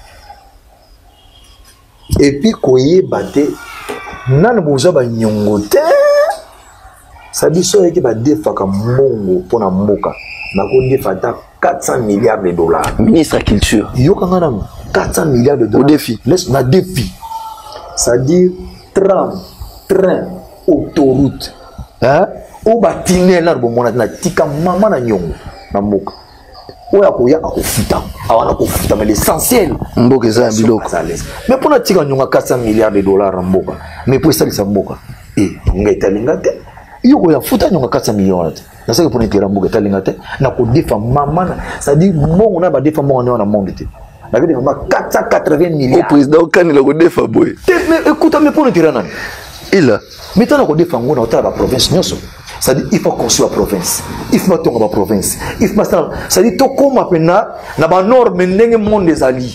Et puis, quand il est battu, nan boza ba nyongote ça dit so yeke ba defa ka mongo pona mboka na ko defa ta quatre cents milliards de dollars ministre de la culture yo kanga na quatre cents milliards de dollars au défi laisse na défi ça dit tram train autoroute hein o ba tunnel na bomona na tika mama na nyongo na mboka oya koya akofuta awana kofuta mais l'essentiel mboka eza biloko mais pour na tika nyonga quatre cents milliards de dollars na mboka mais pour ça ça mboka eh ngai talinga te yo koya futa nyonga quatre cents millions te na saka pour intérêt mboka talinga te na ko defa mama na ça dit mbongo na ba defa mbongo na monde te na veut dire quatre cent quatre-vingts milliards au président kanila ko defa boy mais écoute mais pour intérêt nani il a maintenant ko defa ngona otala ba province nyonso. Ça dit il faut construire la province. Il faut mettre la province. Il faut mettre ça dit tout comme maintenant na ba nord menenge monde des alliés.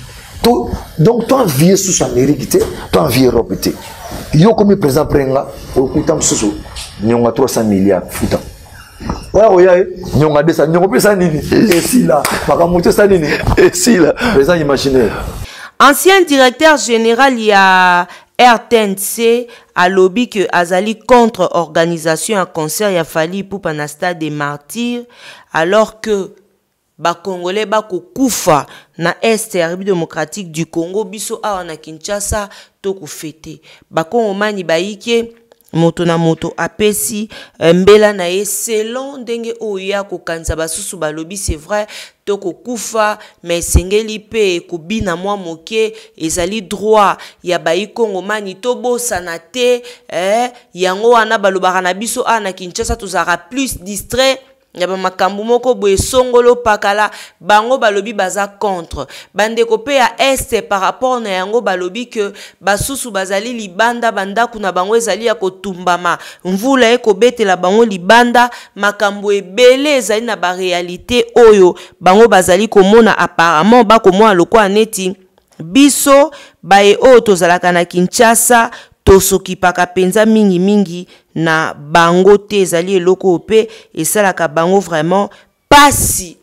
Donc toi vieux sous Amérique té, toi vieux Europe té. Yo comme président prenga au kutam sous nyonga trois cents milliards futa. Ouais ouais nyonga deux cents nyonga pesa nini? Et si là, baka moto ça nini? Et si là, président imaginaire. Ancien directeur général il y a R T N C a lobby que Azali contre organisation un concert il a fallu pour un stade des martyrs alors que ba Congolais ba kufa na Est République démocratique du Congo biso awa na Kinshasa to ku fêter ba Kongomani baike moto na moto apesi mbela na ye selon ndenge oya ko kanza basusu ba lobby c'est vrai to ko kufa mais sengeli pe ko bina mwa moke ezali droit ya bayi Kongomani to bosana te eh yango wana balobaka na biso ana Kinshasa tozara plus distrait yaba makambu moko boye songolo pakala bango balobi baza contre bandeko pe ya Est par rapport na yango balobi que basusu bazali libanda banda kuna bango ezali ya kotumbama mvula eko betela bango libanda makambu ebele ezali na ba réalité oyo bango bazali komona apparemment ba komona lokwa neti biso bae o tozalaka na Kinshasa tosoki paka penza mingi mingi na bango te ezali eloko pe esalaka bango vraiment pasi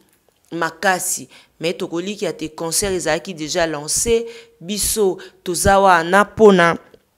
makasi mais tokoliki ya te concert ezalaki déjà lancé biso tozawa na pona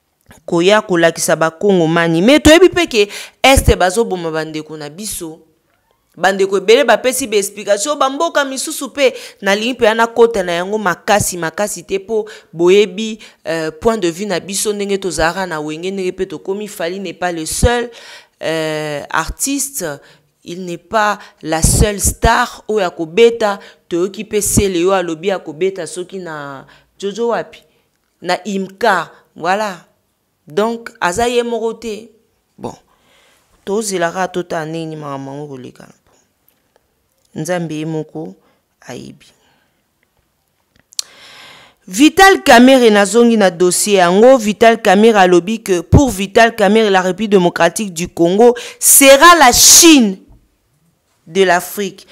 koya kolakisa ba Kongomani mais toyebi peke Est bazoboma bandeko na biso bandeko ebele bapesi be explication bamboka misusu pe na limpe ana kota na yango makasi makasi te po boyebi euh, point de vue na biso ndenge tozara na wenge ndenge pe tokomi Fally n'est pas le seul euh, artiste, il n'est pas la seule star oya kobeta toyoki pe sele yo alobi akobeta soki na Jojo wapi na Imka voilà donc azaye morote bon tozelaka tota nini mama ngoleka Nzambe moko aibi. Vital Kamerhe nazongi na dossier yango. Vital Kamerhe a lobby que pour Vital Kamerhe la République démocratique du Congo sera la Chine de l'Afrique.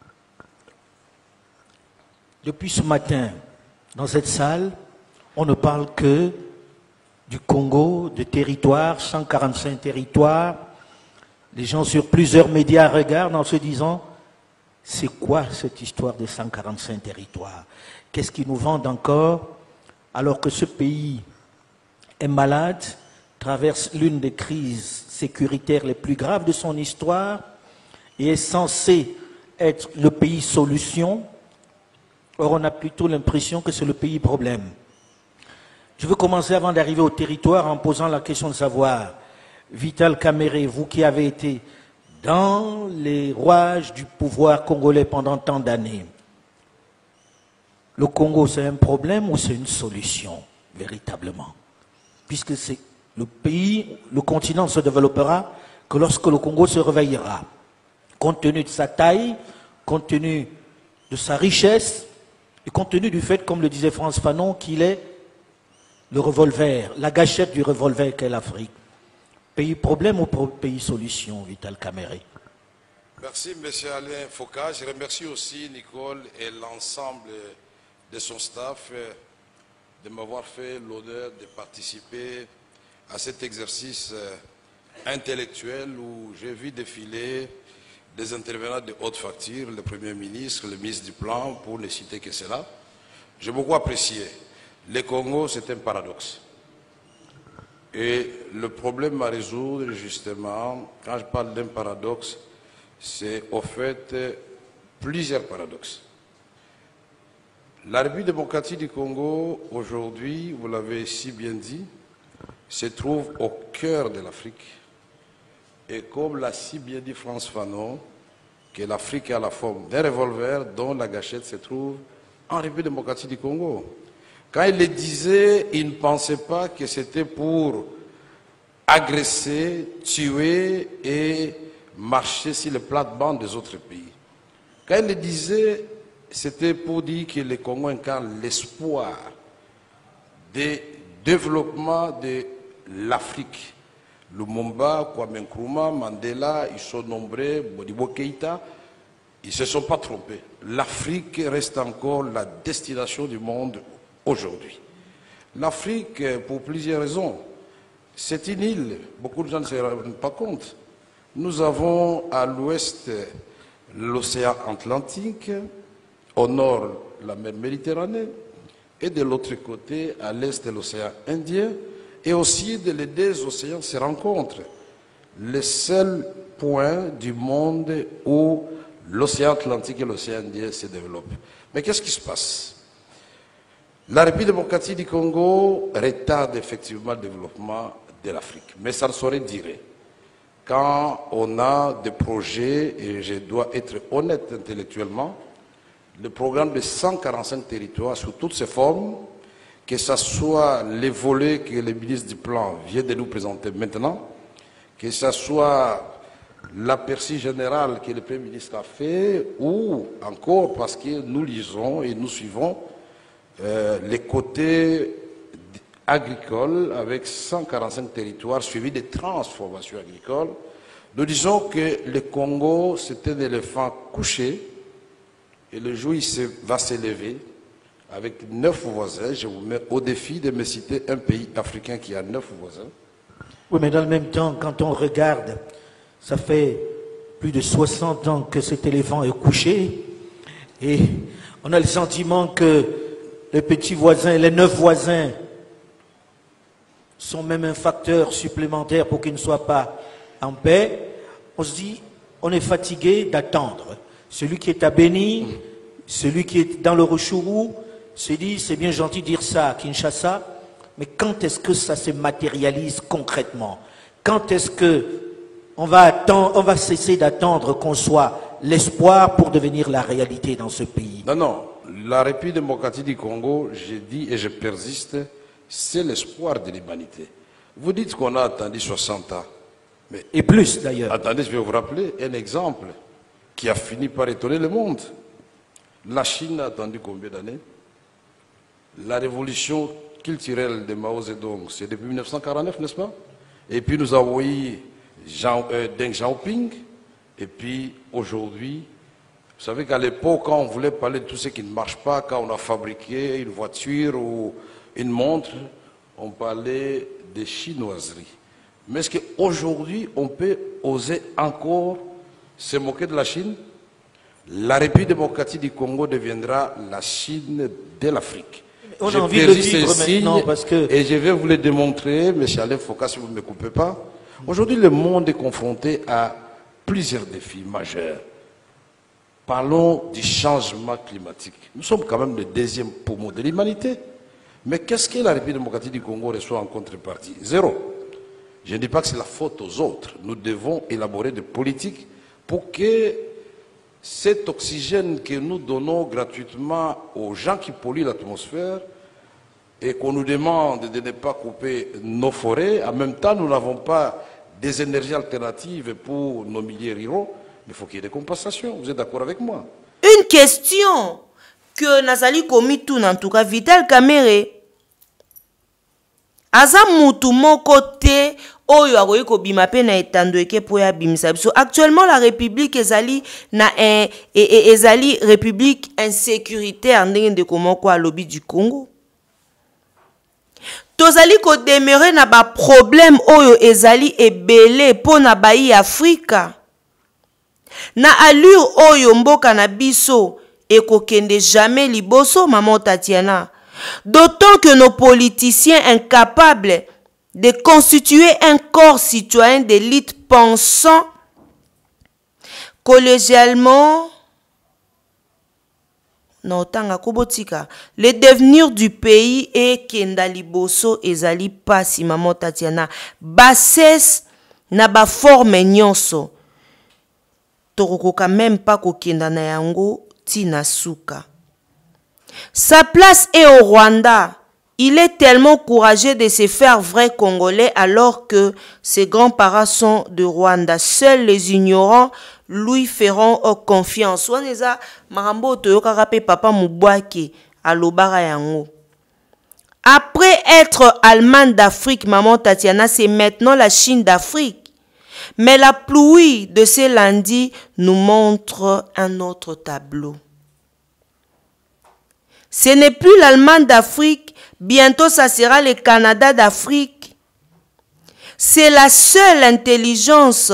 Depuis ce matin, dans cette salle, on ne parle que du Congo, de territoires, cent quarante-cinq territoires. Les gens sur plusieurs médias regardent en se disant: c'est quoi cette histoire de cent quarante-cinq territoires? Qu'est-ce qu'ils nous vendent encore alors que ce pays est malade, traverse l'une des crises sécuritaires les plus graves de son histoire et est censé être le pays solution? Or, on a plutôt l'impression que c'est le pays problème. Je veux commencer avant d'arriver au territoire en posant la question de savoir, Vital Kamerhe, vous qui avez été dans les rouages du pouvoir congolais pendant tant d'années, le Congo c'est un problème ou c'est une solution, véritablement? Puisque c'est le pays, le continent se développera que lorsque le Congo se réveillera, compte tenu de sa taille, compte tenu de sa richesse, et compte tenu du fait, comme le disait Frantz Fanon, qu'il est le revolver, la gâchette du revolver qu'est l'Afrique. Pays problème ou pays solution, Vital Kamerhe? Merci, M. Alain Foka. Je remercie aussi Nicole et l'ensemble de son staff de m'avoir fait l'honneur de participer à cet exercice intellectuel où j'ai vu défiler des intervenants de haute facture, le Premier ministre, le ministre du Plan, pour ne citer que cela. J'ai beaucoup apprécié. Le Congo, c'est un paradoxe. Et le problème à résoudre, justement, quand je parle d'un paradoxe, c'est au fait plusieurs paradoxes. La République démocratique du Congo, aujourd'hui, vous l'avez si bien dit, se trouve au cœur de l'Afrique, Et comme l'a si bien dit France Fanon, que l'Afrique a la forme d'un revolver dont la gâchette se trouve en République démocratique du Congo. Quand il le disait, il ne pensait pas que c'était pour agresser, tuer et marcher sur les plates-bandes des autres pays. Quand il le disait, c'était pour dire que le Congo incarne l'espoir du développement de l'Afrique. Lumumba, Kwame Nkrumah, Mandela, ils sont nombreux, Modibo Keïta, ils ne se sont pas trompés. L'Afrique reste encore la destination du monde aujourd'hui. L'Afrique, pour plusieurs raisons, c'est une île, beaucoup de gens ne se rendent pas compte. Nous avons à l'ouest l'océan Atlantique, au nord la mer Méditerranée, et de l'autre côté, à l'est l'océan Indien, et aussi les deux océans se rencontrent. Le seul point du monde où l'océan Atlantique et l'océan Indien se développent. Mais qu'est-ce qui se passe? La République démocratique du Congo retarde effectivement le développement de l'Afrique. Mais ça ne saurait durer. Quand on a des projets, et je dois être honnête intellectuellement, le programme de cent quarante-cinq territoires sous toutes ses formes, que ce soit les volets que le ministre du Plan vient de nous présenter maintenant, que ce soit l'aperçu général que le Premier ministre a fait, ou encore parce que nous lisons et nous suivons euh, les côtés agricoles avec cent quarante-cinq territoires suivis de transformations agricoles, nous disons que le Congo, c'est un éléphant couché, et le jour où il se, va s'élever, avec neuf voisins, je vous mets au défi de me citer un pays africain qui a neuf voisins. Oui, mais dans le même temps, quand on regarde, ça fait plus de soixante ans que cet éléphant est couché, et on a le sentiment que les petits voisins, les neuf voisins, sont même un facteur supplémentaire pour qu'ils ne soient pas en paix. On se dit, on est fatigué d'attendre. Celui qui est à Béni, celui qui est dans le Rutshuru, se dit, c'est bien gentil de dire ça à Kinshasa, mais quand est-ce que ça se matérialise concrètement? Quand est-ce que on va, attendre, on va cesser d'attendre qu'on soit l'espoir pour devenir la réalité dans ce pays? Non, non. La République démocratique du Congo, je dis et je persiste, c'est l'espoir de l'humanité. Vous dites qu'on a attendu soixante ans. Mais et plus d'ailleurs. Attendez, je vais vous rappeler un exemple qui a fini par étonner le monde. La Chine a attendu combien d'années? La révolution culturelle de Mao Zedong, c'est depuis mille neuf cent quarante-neuf, n'est-ce pas? Et puis nous avons eu Jean, euh, Deng Xiaoping. Et puis aujourd'hui, vous savez qu'à l'époque, quand on voulait parler de tout ce qui ne marche pas, quand on a fabriqué une voiture ou une montre, on parlait de chinoiserie. Mais est-ce qu'aujourd'hui, on peut oser encore se moquer de la Chine? La République démocratique du Congo deviendra la Chine de l'Afrique. On a envie de vivre maintenant parce que... Et je vais vous le démontrer, M. Alain Foucault, si vous ne me coupez pas. Aujourd'hui, le monde est confronté à plusieurs défis majeurs. Parlons du changement climatique. Nous sommes quand même le deuxième poumon de l'humanité. Mais qu'est-ce que la République démocratique du Congo reçoit en contrepartie? Zéro. Je ne dis pas que c'est la faute aux autres. Nous devons élaborer des politiques pour que cet oxygène que nous donnons gratuitement aux gens qui polluent l'atmosphère et qu'on nous demande de ne pas couper nos forêts, en même temps nous n'avons pas des énergies alternatives pour nos milieux ruraux, il faut qu'il y ait des compensations. Vous êtes d'accord avec moi? Une question que Nazali Komitun, en tout cas Vital Kamerhe, aza mutu moko te oyo akoki kobima pe na etando eke po ya bimisa biso. Actuellement la République ezali na un, e, e, ezali République insécuritaire ndenge ndeko moko alobi du Congo. Tozali ko demeurer na ba problème oyo ezali ebele po na bayi Afrika. Na allure oyo mboka na biso ekokende jamais liboso, maman Tatiana. D'autant que nos politiciens incapables de constituer un corps citoyen d'élite pensant collégialement non, tanga kobotika, le devenir du pays est kenda liboso ezali pasi, maman Tatiana. Bassesse na ba forme nyonso tokokoka même pas kokenda na yango tina suka. Sa place est au Rwanda. Il est tellement courageux de se faire vrai Congolais alors que ses grands-parents sont de Rwanda. Seuls les ignorants lui feront confiance. Waneza marambo toyoka rape papa mubwake alobara yango. Après être Allemagne d'Afrique, maman Tatiana, c'est maintenant la Chine d'Afrique. Mais la pluie de ces lundis nous montre un autre tableau. Ce n'est plus l'Allemagne d'Afrique, bientôt ça sera le Canada d'Afrique. C'est la seule intelligence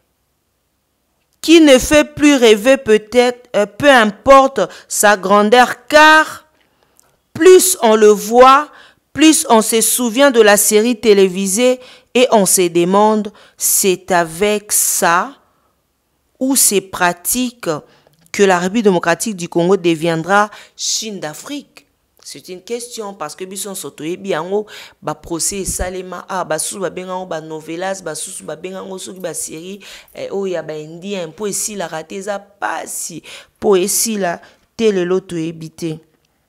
qui ne fait plus rêver peut-être, euh, peu importe sa grandeur, car plus on le voit, plus on se souvient de la série télévisée et on se demande, c'est avec ça ou ces pratiques que la République démocratique du Congo deviendra Chine d'Afrique? C'est une question parce que bison sotoye biango ba procès salema ah ba sous ba bengango ba novelas ba sous ba bengango soki ba série eh, oh ya ba indien po esi la raté za pasi po esi la telelo to ebité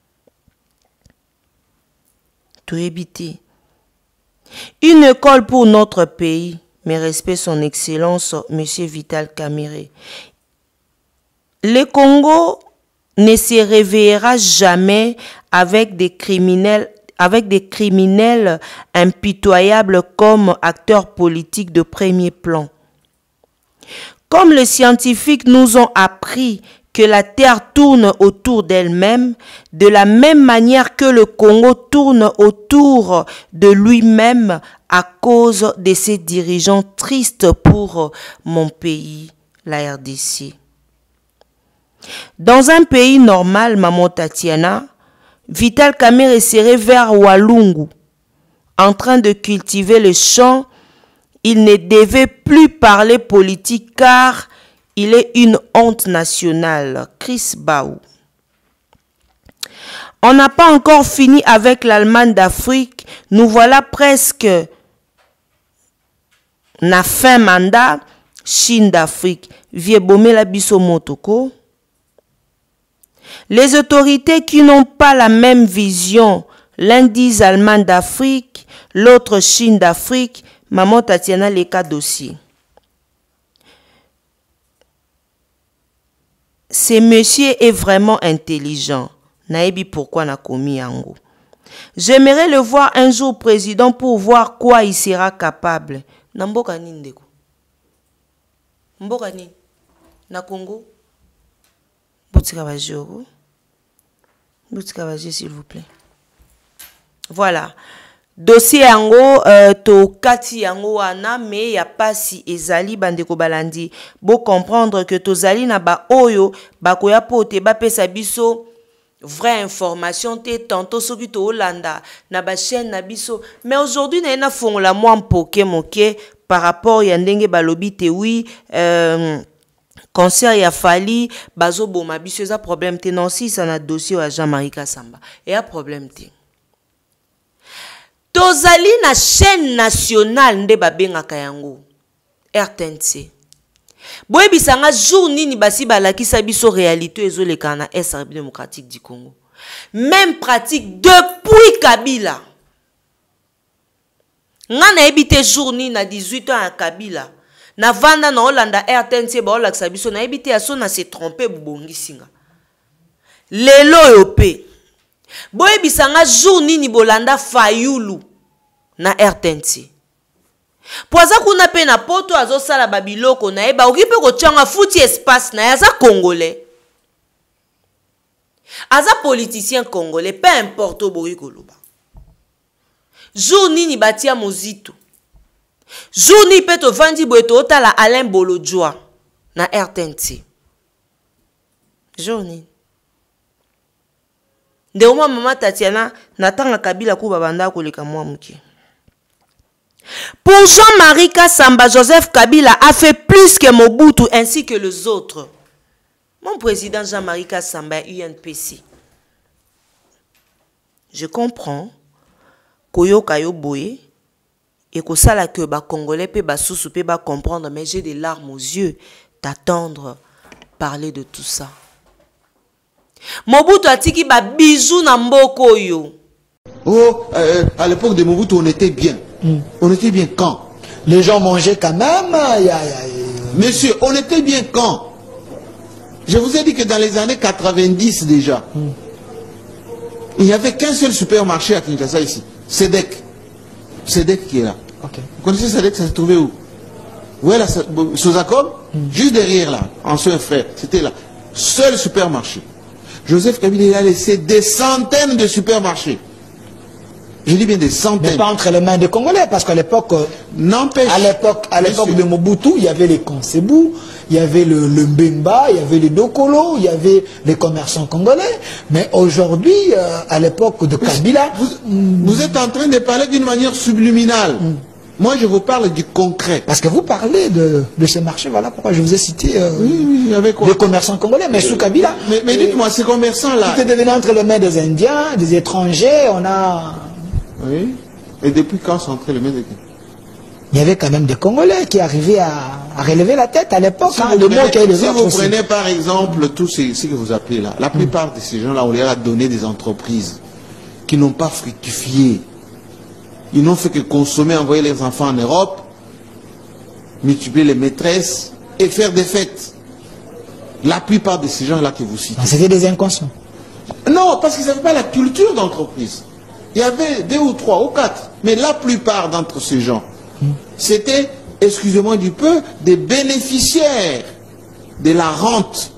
to ebité. Une école pour notre pays, mais respect son excellence monsieur Vital Kamerhe. Le Congo ne se réveillera jamais avec des criminels, avec des criminels impitoyables comme acteurs politiques de premier plan. Comme les scientifiques nous ont appris que la Terre tourne autour d'elle-même, de la même manière que le Congo tourne autour de lui-même à cause de ses dirigeants tristes pour mon pays, la R D C. Dans un pays normal, maman Tatiana, Vital Kamerhe serait vers Walungu, en train de cultiver le champ. Il ne devait plus parler politique car il est une honte nationale. Chris Baou. On n'a pas encore fini avec l'Allemagne d'Afrique. Nous voilà presque na fin mandat Chine d'Afrique. Vie bomé la biso motoko. Les autorités qui n'ont pas la même vision, l'un dit Allemagne d'Afrique, l'autre Chine d'Afrique, maman Tatiana les cas dossier. Ce monsieur est vraiment intelligent. Naebi pourquoi n'a commis yango. J'aimerais le voir un jour président pour voir quoi il sera capable. Namboka nindeko. Mboka ni na Congo. Boutika bajoro. Boutika baje s'il vous plaît. Voilà. Dossier yango euh, to kati yango wana mais ya pasi ezali bandeko balandi. Bo comprendre que tozali na ba oyo bakoya pote ba pesa biso vraie information te tantôt soki to Hollanda na ba chaîne na biso mais aujourd'hui na ena fongola moi mpoke moke par rapport ya ndenge balobi te oui euh, concert ya fali bazo boma biso eza problème te non si ça na dossier wa Jean-Marie Kasamba et a problème te. Tozali na chaîne nationale nde babengaka yango R T N C. Boye bisanga jour nini basi balakisa biso réalité ezoleka na S R P démocratique du Congo. Même pratique depuis Kabila. Nga na ebite jour nini na dix-huit ans à Kabila. Na vanda na Hollanda R T N C ba olakisa biso na ebite aso na se tromper bubongi singa. Lelo yope. Boye bisanga jour nini bolanda Fayulu na R T N C. Poza kuna pe na poto azo sala babiloko na eba okipe ko tchanga futi espace na yaza congolais. Aza politicien congolais, peu importe boyi koloba. Jour nini batia mozito. Jour ni pe to vandi boeto otala Alain Bolodjoa na R T N C. Jour ni de uma mama Tatiana natanga Kabila ku babanda koleka mwa muke. Pour Jean-Marie Kasamba, Joseph Kabila a fait plus que Mobutu ainsi que les autres. Mon président Jean-Marie Kasamba U N P C. Je comprends Koyo Kayo Boye Et que ça là que ba Congolais pe ba sous pe ba comprendre, mais j'ai des larmes aux yeux d'attendre parler de tout ça. Mobutu atiki ba bisou na mboko yo. Oh, euh, à l'époque de Mobutu, on était bien. Mm. On était bien quand? Les gens mangeaient quand même. Y a, y a, y a... Monsieur, on était bien quand? Je vous ai dit que dans les années quatre-vingt-dix déjà, mm. il n'y avait qu'un seul supermarché à Kinshasa ici. Sedec. Sedec qui est là. Okay. Vous connaissez Sedec, ça se trouvait où? Où est la Sozacom? mm. Juste derrière là, en soin frère. C'était là. Seul supermarché. Joseph Kabila a laissé des centaines de supermarchés. Je dis bien des centaines. Mais pas entre les mains des Congolais, parce qu'à l'époque, n'empêche, à l'époque, à l'époque de Mobutu, il y avait les Konsebou, il y avait le, le Mbemba, il y avait les Dokolo, il y avait les commerçants congolais. Mais aujourd'hui, euh, à l'époque de Kabila, vous, vous êtes en train de parler d'une manière subliminale. Mm. Moi, je vous parle du concret. Parce que vous parlez de, de ce marché, voilà pourquoi je vous ai cité euh, oui, oui, avec quoi? Les commerçants congolais, mais sous Kabila. Mais, mais dites-moi, ces commerçants-là... Tout est devenu entre les mains des Indiens, des étrangers, on a... Oui. Et depuis quand sont entrés les mains des... Il y avait quand même des Congolais qui arrivaient à, à relever la tête à l'époque. Si, hein, vous, prenez, qui si vous prenez par exemple tous ces, ce que vous appelez là, la plupart mm. de ces gens-là, on leur a donné des entreprises qui n'ont pas fructifié. Ils n'ont fait que consommer, envoyer les enfants en Europe, multiplier les maîtresses et faire des fêtes. La plupart de ces gens-là que vous citez. C'était des inconscients. Non, parce qu'ils n'avaient pas la culture d'entreprise. Il y avait deux ou trois ou quatre. Mais la plupart d'entre ces gens, hmm. c'était, excusez-moi du peu, des bénéficiaires de la rente.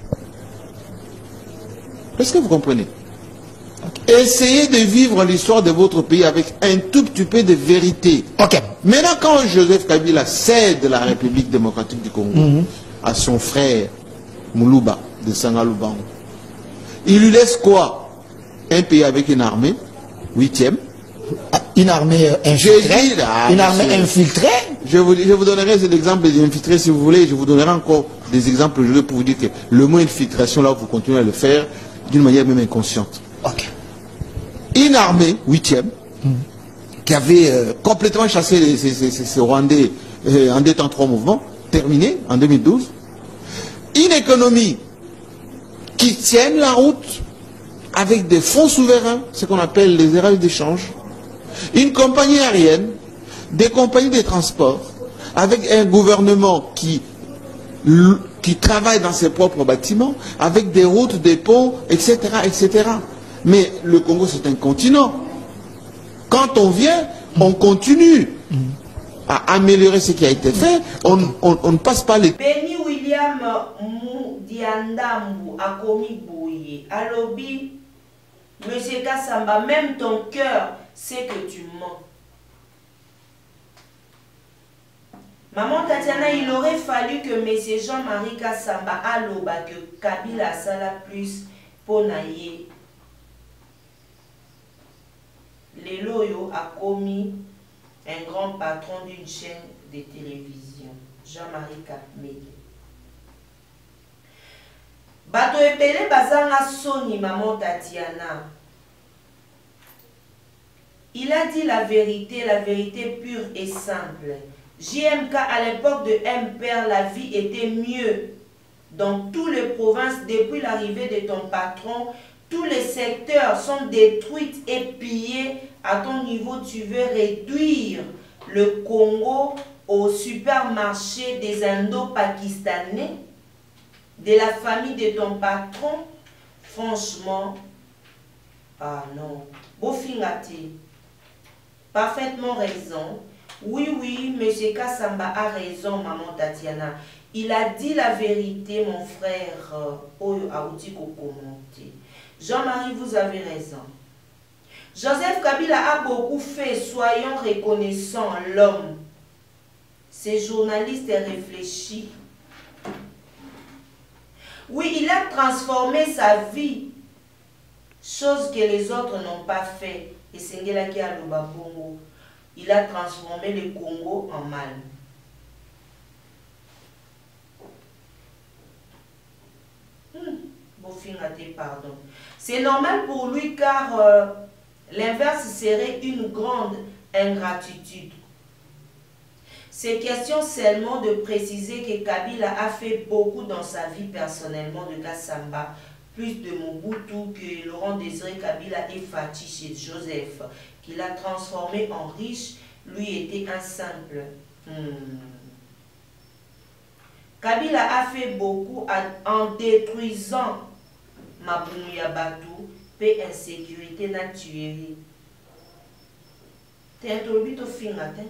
Est-ce que vous comprenez? Okay. Essayez de vivre l'histoire de votre pays avec un tout petit peu de vérité. Okay. Maintenant, quand Joseph Kabila cède la République démocratique du Congo mm-hmm. à son frère Moulouba de Sangalubango, il lui laisse quoi? Un pays avec une armée, huitième. Une armée infiltrée. Dit, là, une armée infiltrée. Je vous, je vous donnerai des exemples d'infiltrés si vous voulez. Je vous donnerai encore des exemples pour vous dire que le mot infiltration, là, vous continuez à le faire d'une manière même inconsciente. Okay. Une armée, huitième, mm. qui avait euh, complètement chassé les, ces, ces, ces Rwandais euh, en deux temps trois mouvements, terminé en deux mille douze. Une économie qui tienne la route avec des fonds souverains, ce qu'on appelle les erreurs d'échange. Une compagnie aérienne, des compagnies de transport, avec un gouvernement qui, qui travaille dans ses propres bâtiments, avec des routes, des ponts, et cetera, et cetera. Mais le Congo, c'est un continent. Quand on vient, on continue à améliorer ce qui a été fait. On, on, on ne passe pas les... Benny William Moudiandambu a commis Bouye. Alobi, Monsieur Kassamba, même ton cœur sait que tu mens. Maman Tatiana, il aurait fallu que Monsieur Jean-Marie Kassamba aloba que Kabila sala plus ponaye. Leloyo a commis un grand patron d'une chaîne de télévision, Jean-Marie Kapmele. Bato epele bazanga soni maman Tatiana. Il a dit la vérité, la vérité pure et simple. J M K, à l'époque de M Père, la vie était mieux. Dans toutes les provinces, depuis l'arrivée de ton patron, tous les secteurs sont détruits et pillés. À ton niveau, tu veux réduire le Congo au supermarché des Indo-Pakistanais, de la famille de ton patron. Franchement, ah non, Bofingati, parfaitement raison. Oui, oui, M. Kassamba a raison, maman Tatiana. Il a dit la vérité, mon frère Oyo Aoutiko commenté. Jean-Marie, vous avez raison. Joseph Kabila a beaucoup fait, soyons reconnaissants, l'homme. Ces journalistes réfléchis. Oui, il a transformé sa vie, chose que les autres n'ont pas fait. Et Sengela qui a le Babongo, il a transformé le Congo en mal. Hmm. Pardon. C'est normal pour lui car euh, l'inverse serait une grande ingratitude. C'est question seulement de préciser que Kabila a fait beaucoup dans sa vie personnellement de Kassamba, plus de Mobutu que Laurent Désiré Kabila et Fatih chez Joseph, qu'il a transformé en riche, lui était un simple. Hmm. Kabila a fait beaucoup en détruisant Mabouya Batou, paix, insécurité, naturelle. T'es introduit au fin matin.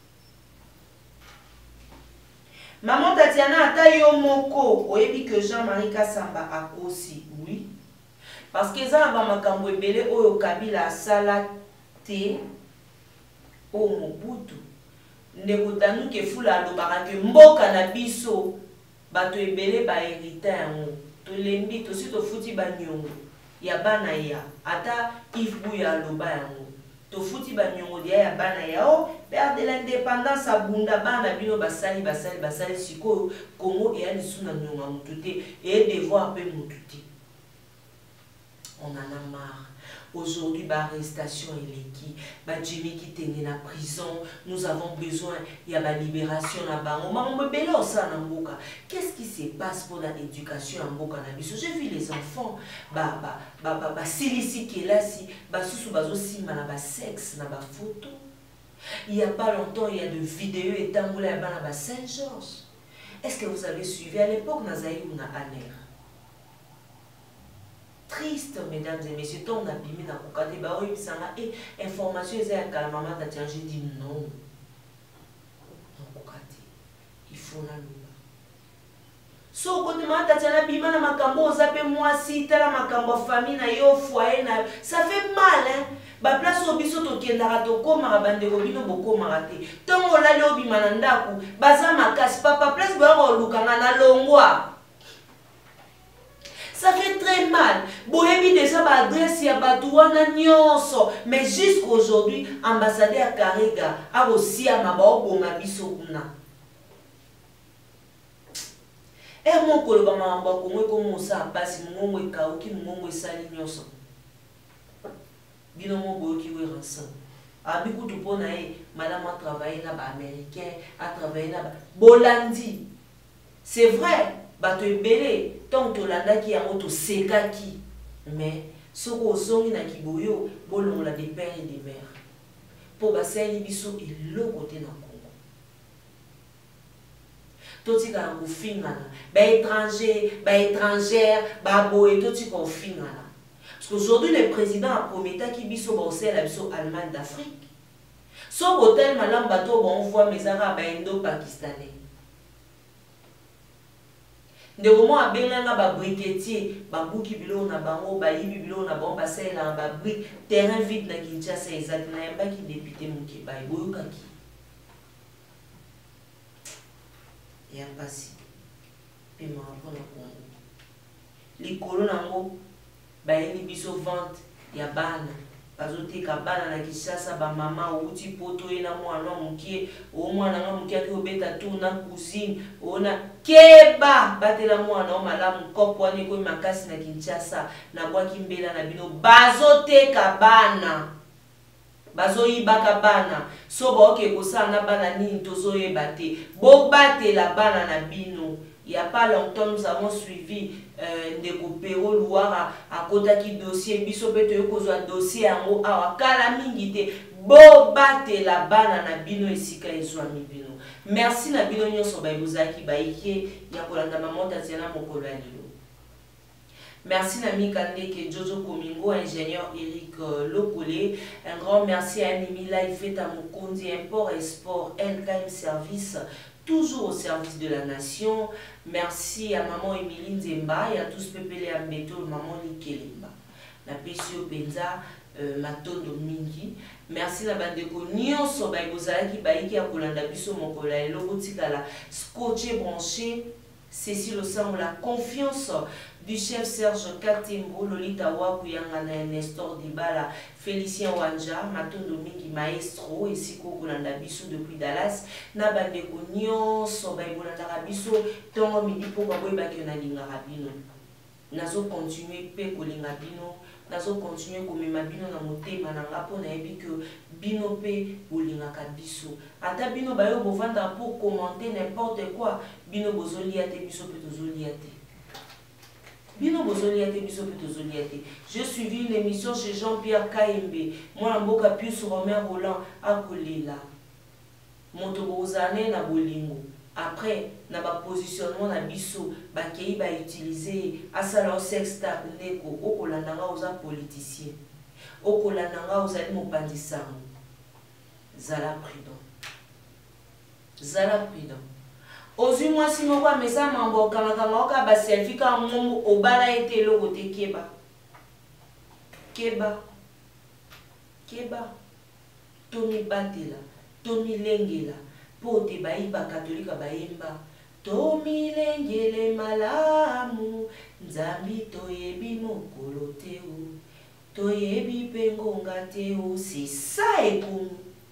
Maman Tatiana ata yo moko oyebi que Jean-Marie Kassamba a aussi, oui. Parce que ça va makambo ebele oyo Kabila sala te o Mobutu. Ndeko tanu ke fula alobaka ke mboka na biso bato ebele ba hérita yango. Tolembi tosi tofuti banyongo ya bana ya ata Yves Buya aloba yango. Tofuti banyongo dia ya bana ya o père de l'indépendance abunda bana bino basali basali basali siko Congo et ali suna nyonga mututé et devoir pe mututé. On en a marre. Aujourd'hui, bah, arrestation et l'équipe, bah, Jimmy qui tenait la prison, nous avons besoin, il y a la libération là-bas. On m'a embellé ça en Mboka. Qu'est-ce qui se passe pour l'éducation en Mboka? J'ai vu les enfants, bah, bah, bah, bah, bah, si ici qui est là, si, bah, sous bah, aussi, bah, bah, sexe, bah, photo. Il n'y a pas longtemps, il y a des vidéos et tamboula, bah, bah, Saint-Georges. Est-ce que vous avez suivi à l'époque, Nazaï ou Nahaner? Triste, mesdames et messieurs, ton abîmé na kokate ba oyi bisanga et information eza ya kala maman Tatiana, j'ai dit non. Non kokate. Il faut na loba. So kote maman Tatiana bima na makambo ozape mwasi tala makambo famille na yo foyer na ça fait mal hein. Ba place obiso to kendara to koma bande obino bokoma raté. Tongo la lo bima na ndaku baza makasi papa place ba ko lukanga na longwa. Ça fait très mal. Boyebi déjà ba adresse ya batouana nyonso. Mais jusqu'aujourd'hui, ambassadeur Karega a aussi à ma bonga biso kuna. Et mon koloba mamba kongo komo sa pasi mongo ekauki mongo esali nyonso. Bino mo boyoki we ransom. Abiku to pona e madame a travaillé na ba américain, a travaillé na ba Bolandi. C'est vrai. Bato ebele tant to landa ki yango to seka ki mais soko osongi na kiboyo bolongola des pères et des mères pour basali biso eloko te na Congo toti ka ko fingana ba étranger ba étrangère ba boye toti ko fingana parce qu'aujourd'hui le président a promis ki biso ba osela biso Allemagne d'Afrique so hôtel malam bato bon voit mes arabes indo-pakistanais. Ndeko mo abenganga ba briquetier ba buki bilo na bango ba yibi bilo na bango ba sela ba brique terrain vide na Kinshasa ezali na yamba ki député muke ba boyoka ki ya pasi pe ma pona Congo likolo nango ba yeli biso vente ya bana bazoteka bana na Kinshasa ba mama uti poto ena mwana mukie o mwana nga mukie ki obeta tu na cousine ona keba batela mwana o malamu kopo ani ko makasi na Kinshasa na bwa kimbela na bino bazoteka bana bazoyibaka bana so ba oke kosana bana nini tozoyeba te bo batela bana na bino. Il n'y a pas longtemps, nous avons suivi euh, des Péro Loire à côté qui dossier, biso beto yoko zo dossier ango awa kala mingite bo bate la bana na bino esika ezwami bino. Merci na bino nyonso ba bozaki ba ike ya kolanda maman Tatiana mokolo ya lelo. Merci na Mikandeke Jojo Komingo, ingénieur Eric euh, Lokole. Un grand merci à Mimi Laifet à Mukundi, Import et Sport, L K M Service, toujours au service de la nation. Merci à maman Emilie Nzemba et à tous pepele à Mbeto, maman Likelimba. Na Pesio Benza, euh, Matondo Mingi. Merci na bandeko nyonso ba bozalaki ba iki ya kolanda biso mokola elo botikala scotché branché. Cécile Osambo, la confiance du chef Serge Katembo, Lolita Wakuyangana, Nestor Dibala, Félicien Wanja, Matondo Mingi Maestro, et Siko Kolanda Biso depuis Dallas, Nabandeko Nyonso, Baïbolanda Rabiso, Tongo Midi pour Baboy Bakiona Linga Rabino. Nazo continuer pe kolinga bino nazo continuer komema bino na motema na nga po nayebi que bino pe bolingaka biso ata bino bayo bovanda pour commenter n'importe quoi bino bozolia te biso pe tozolia te bino bozolia te biso pe tozolia te. J'ai suivi une émission chez Jean-Pierre Kaembe mwana mboka Pius Romain Roland akolela moto bozane na bolingo. Après, na ba positionnement na biso, ba kei ba utiliser asala sexta ndeko okolandanga oza politicien. Okolandanga oza mopandisango. Zala prudent. Zala prudent. Ozu mwasi moko amesa mambo kanga kanga ba selfie ka momo obala ete logo te keba. Keba. Keba. Tomi batela, tomi lengela. Pote baïba catholique baïmba Tomi lengele malamu Nzambi toyebi mokolo teo Toyebi pengonga teo. C'est ça ekomi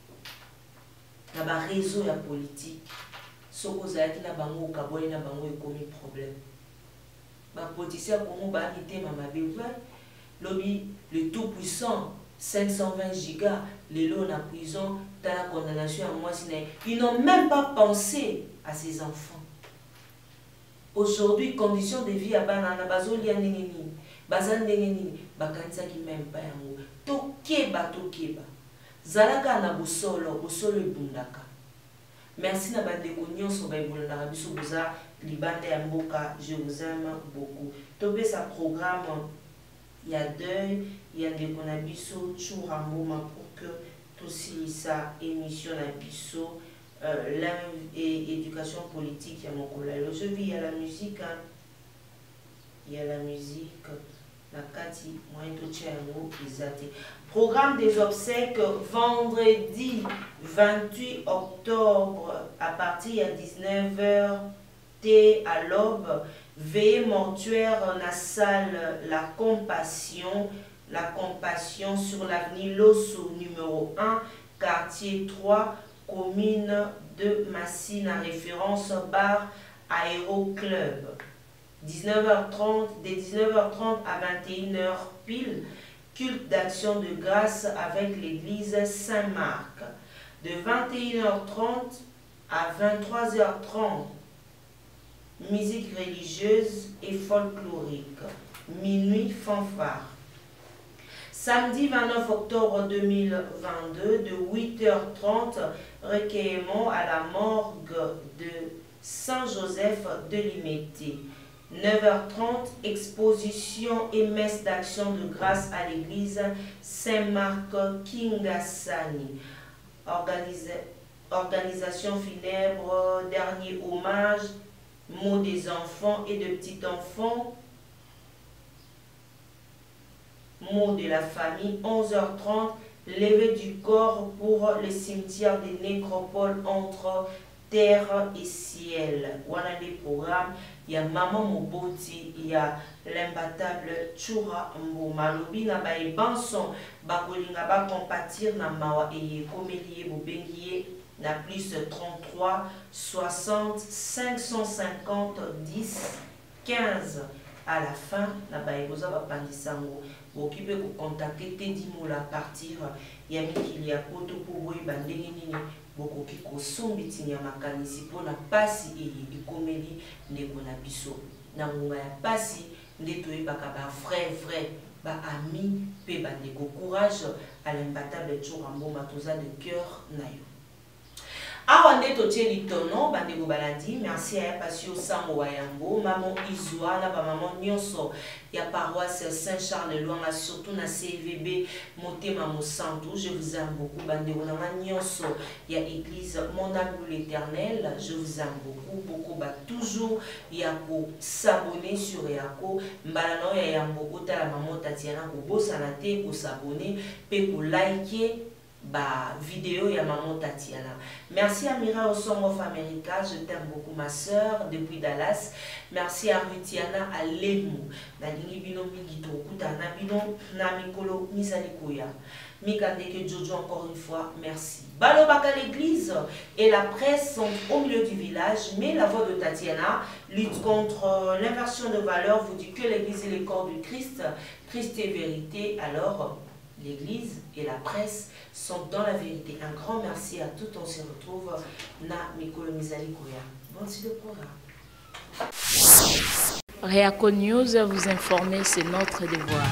na ba réseau ya politique soko zaki na bango kaboli na bango ekomi problème ba politicien komo ba nité mama beva lobby le tout puissant cinq cent vingt gigas, les lots en prison, dans la condamnation à moi, ils n'ont même pas pensé à ces enfants. Aujourd'hui, conditions de vie à Banana, Bazolia Nini, Bazan Nini, Bakansa qui même pas yango. Tokeba, Tokeba. Zalaka na bosolo, bosolo bundaka. Merci na bande konyon so baibolo na biso boza libande ya mboka, je vous aime beaucoup. Tobé sa programme. Il y a deuil, il y a des bonabiso, Chouramboma pour que tout ça émission à biso, euh, et éducation politique, il y a mon collègue. Je vis, il y a la musique, hein. Il y a la musique, la Kati, moi et tout Tchéango, Isate. Programme des obsèques, vendredi vingt-huit octobre, à partir de dix-neuf heures, T à l'aube. Veillée mortuaire na salle La Compassion, La Compassion sur l'avenue Losso numéro un, quartier trois, commune de Massine, à référence bar Aéroclub. dix-neuf heures trente, de dix-neuf heures trente à vingt et une heures pile, culte d'action de grâce avec l'église Saint-Marc. De vingt et une heures trente à vingt-trois heures trente, musique religieuse et folklorique. Minuit fanfare. Samedi vingt-neuf octobre deux mille vingt-deux, de huit heures trente, recueillement à la morgue de Saint-Joseph de Limété. neuf heures trente, exposition et messe d'action de grâce à l'église Saint-Marc Kingasani. Organisa organisation funèbre, dernier hommage, mots des enfants et de petits-enfants, mots de la famille, onze heures trente, levée du corps pour le cimetière des nécropoles entre terre et ciel. Voilà les programmes. Il y a Maman Moboti, il y a l'imbattable Chura Mboma. Lobi na ba ebanson, ba kolinga ba compatir na mawa et komelie bobengiye na plus trente-trois soixante cinq cent cinquante dix quinze. À la fin, na ba eboza ba pandisango. Bokibe ko contacter Teddy Moula à partir ya mikili ya poto pour boy bandenge nini. Bokoki kosombiti ya makanisi pona pasi e ikomeli ndeko na biso na ngonga ya pasi nde toyebaka ba frère frère ba ami pe ba ndeko courage à l'imbattable Chourambo Matoza de cœur na yo. Awa nde totie litono bandeko balandi. Merci à Pasio Sango Wayambo, maman Izwa na ba maman nyonso ya paroisse Saint-Charles Loanga, surtout na C V B Motema Mosanto. Je vous aime beaucoup bandeko na nyonso ya église Mon Amour l'Éternel. Je vous aime beaucoup beaucoup ba toujours ya ko s'abonner sur Yako mbalano ya yambo kota la maman Tatiana ko bosana te ko s'abonner pe ko liker bah vidéo ya maman Tatiana. Merci à Mira au Song of America, je t'aime beaucoup ma soeur depuis Dallas. Merci à Rutiana à Lemu. Nalingi bino mingi to kutana bino na mikolo misalikuya. Mikandeke Jojo encore une fois, merci. Balobaka l'église et la presse sont au milieu du village, mais la voix de Tatiana lutte contre l'inversion de valeurs, vous dit que l'église est le corps du Christ, Christ est vérité, alors l'église et la presse sont dans la vérité. Un grand merci à tous, on se retrouve na Mikolo Mizali Koya. Bon, c'est le programme. Réaco News, vous informer, c'est notre devoir.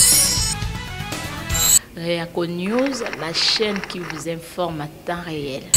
Réaco News, la chaîne qui vous informe à temps réel.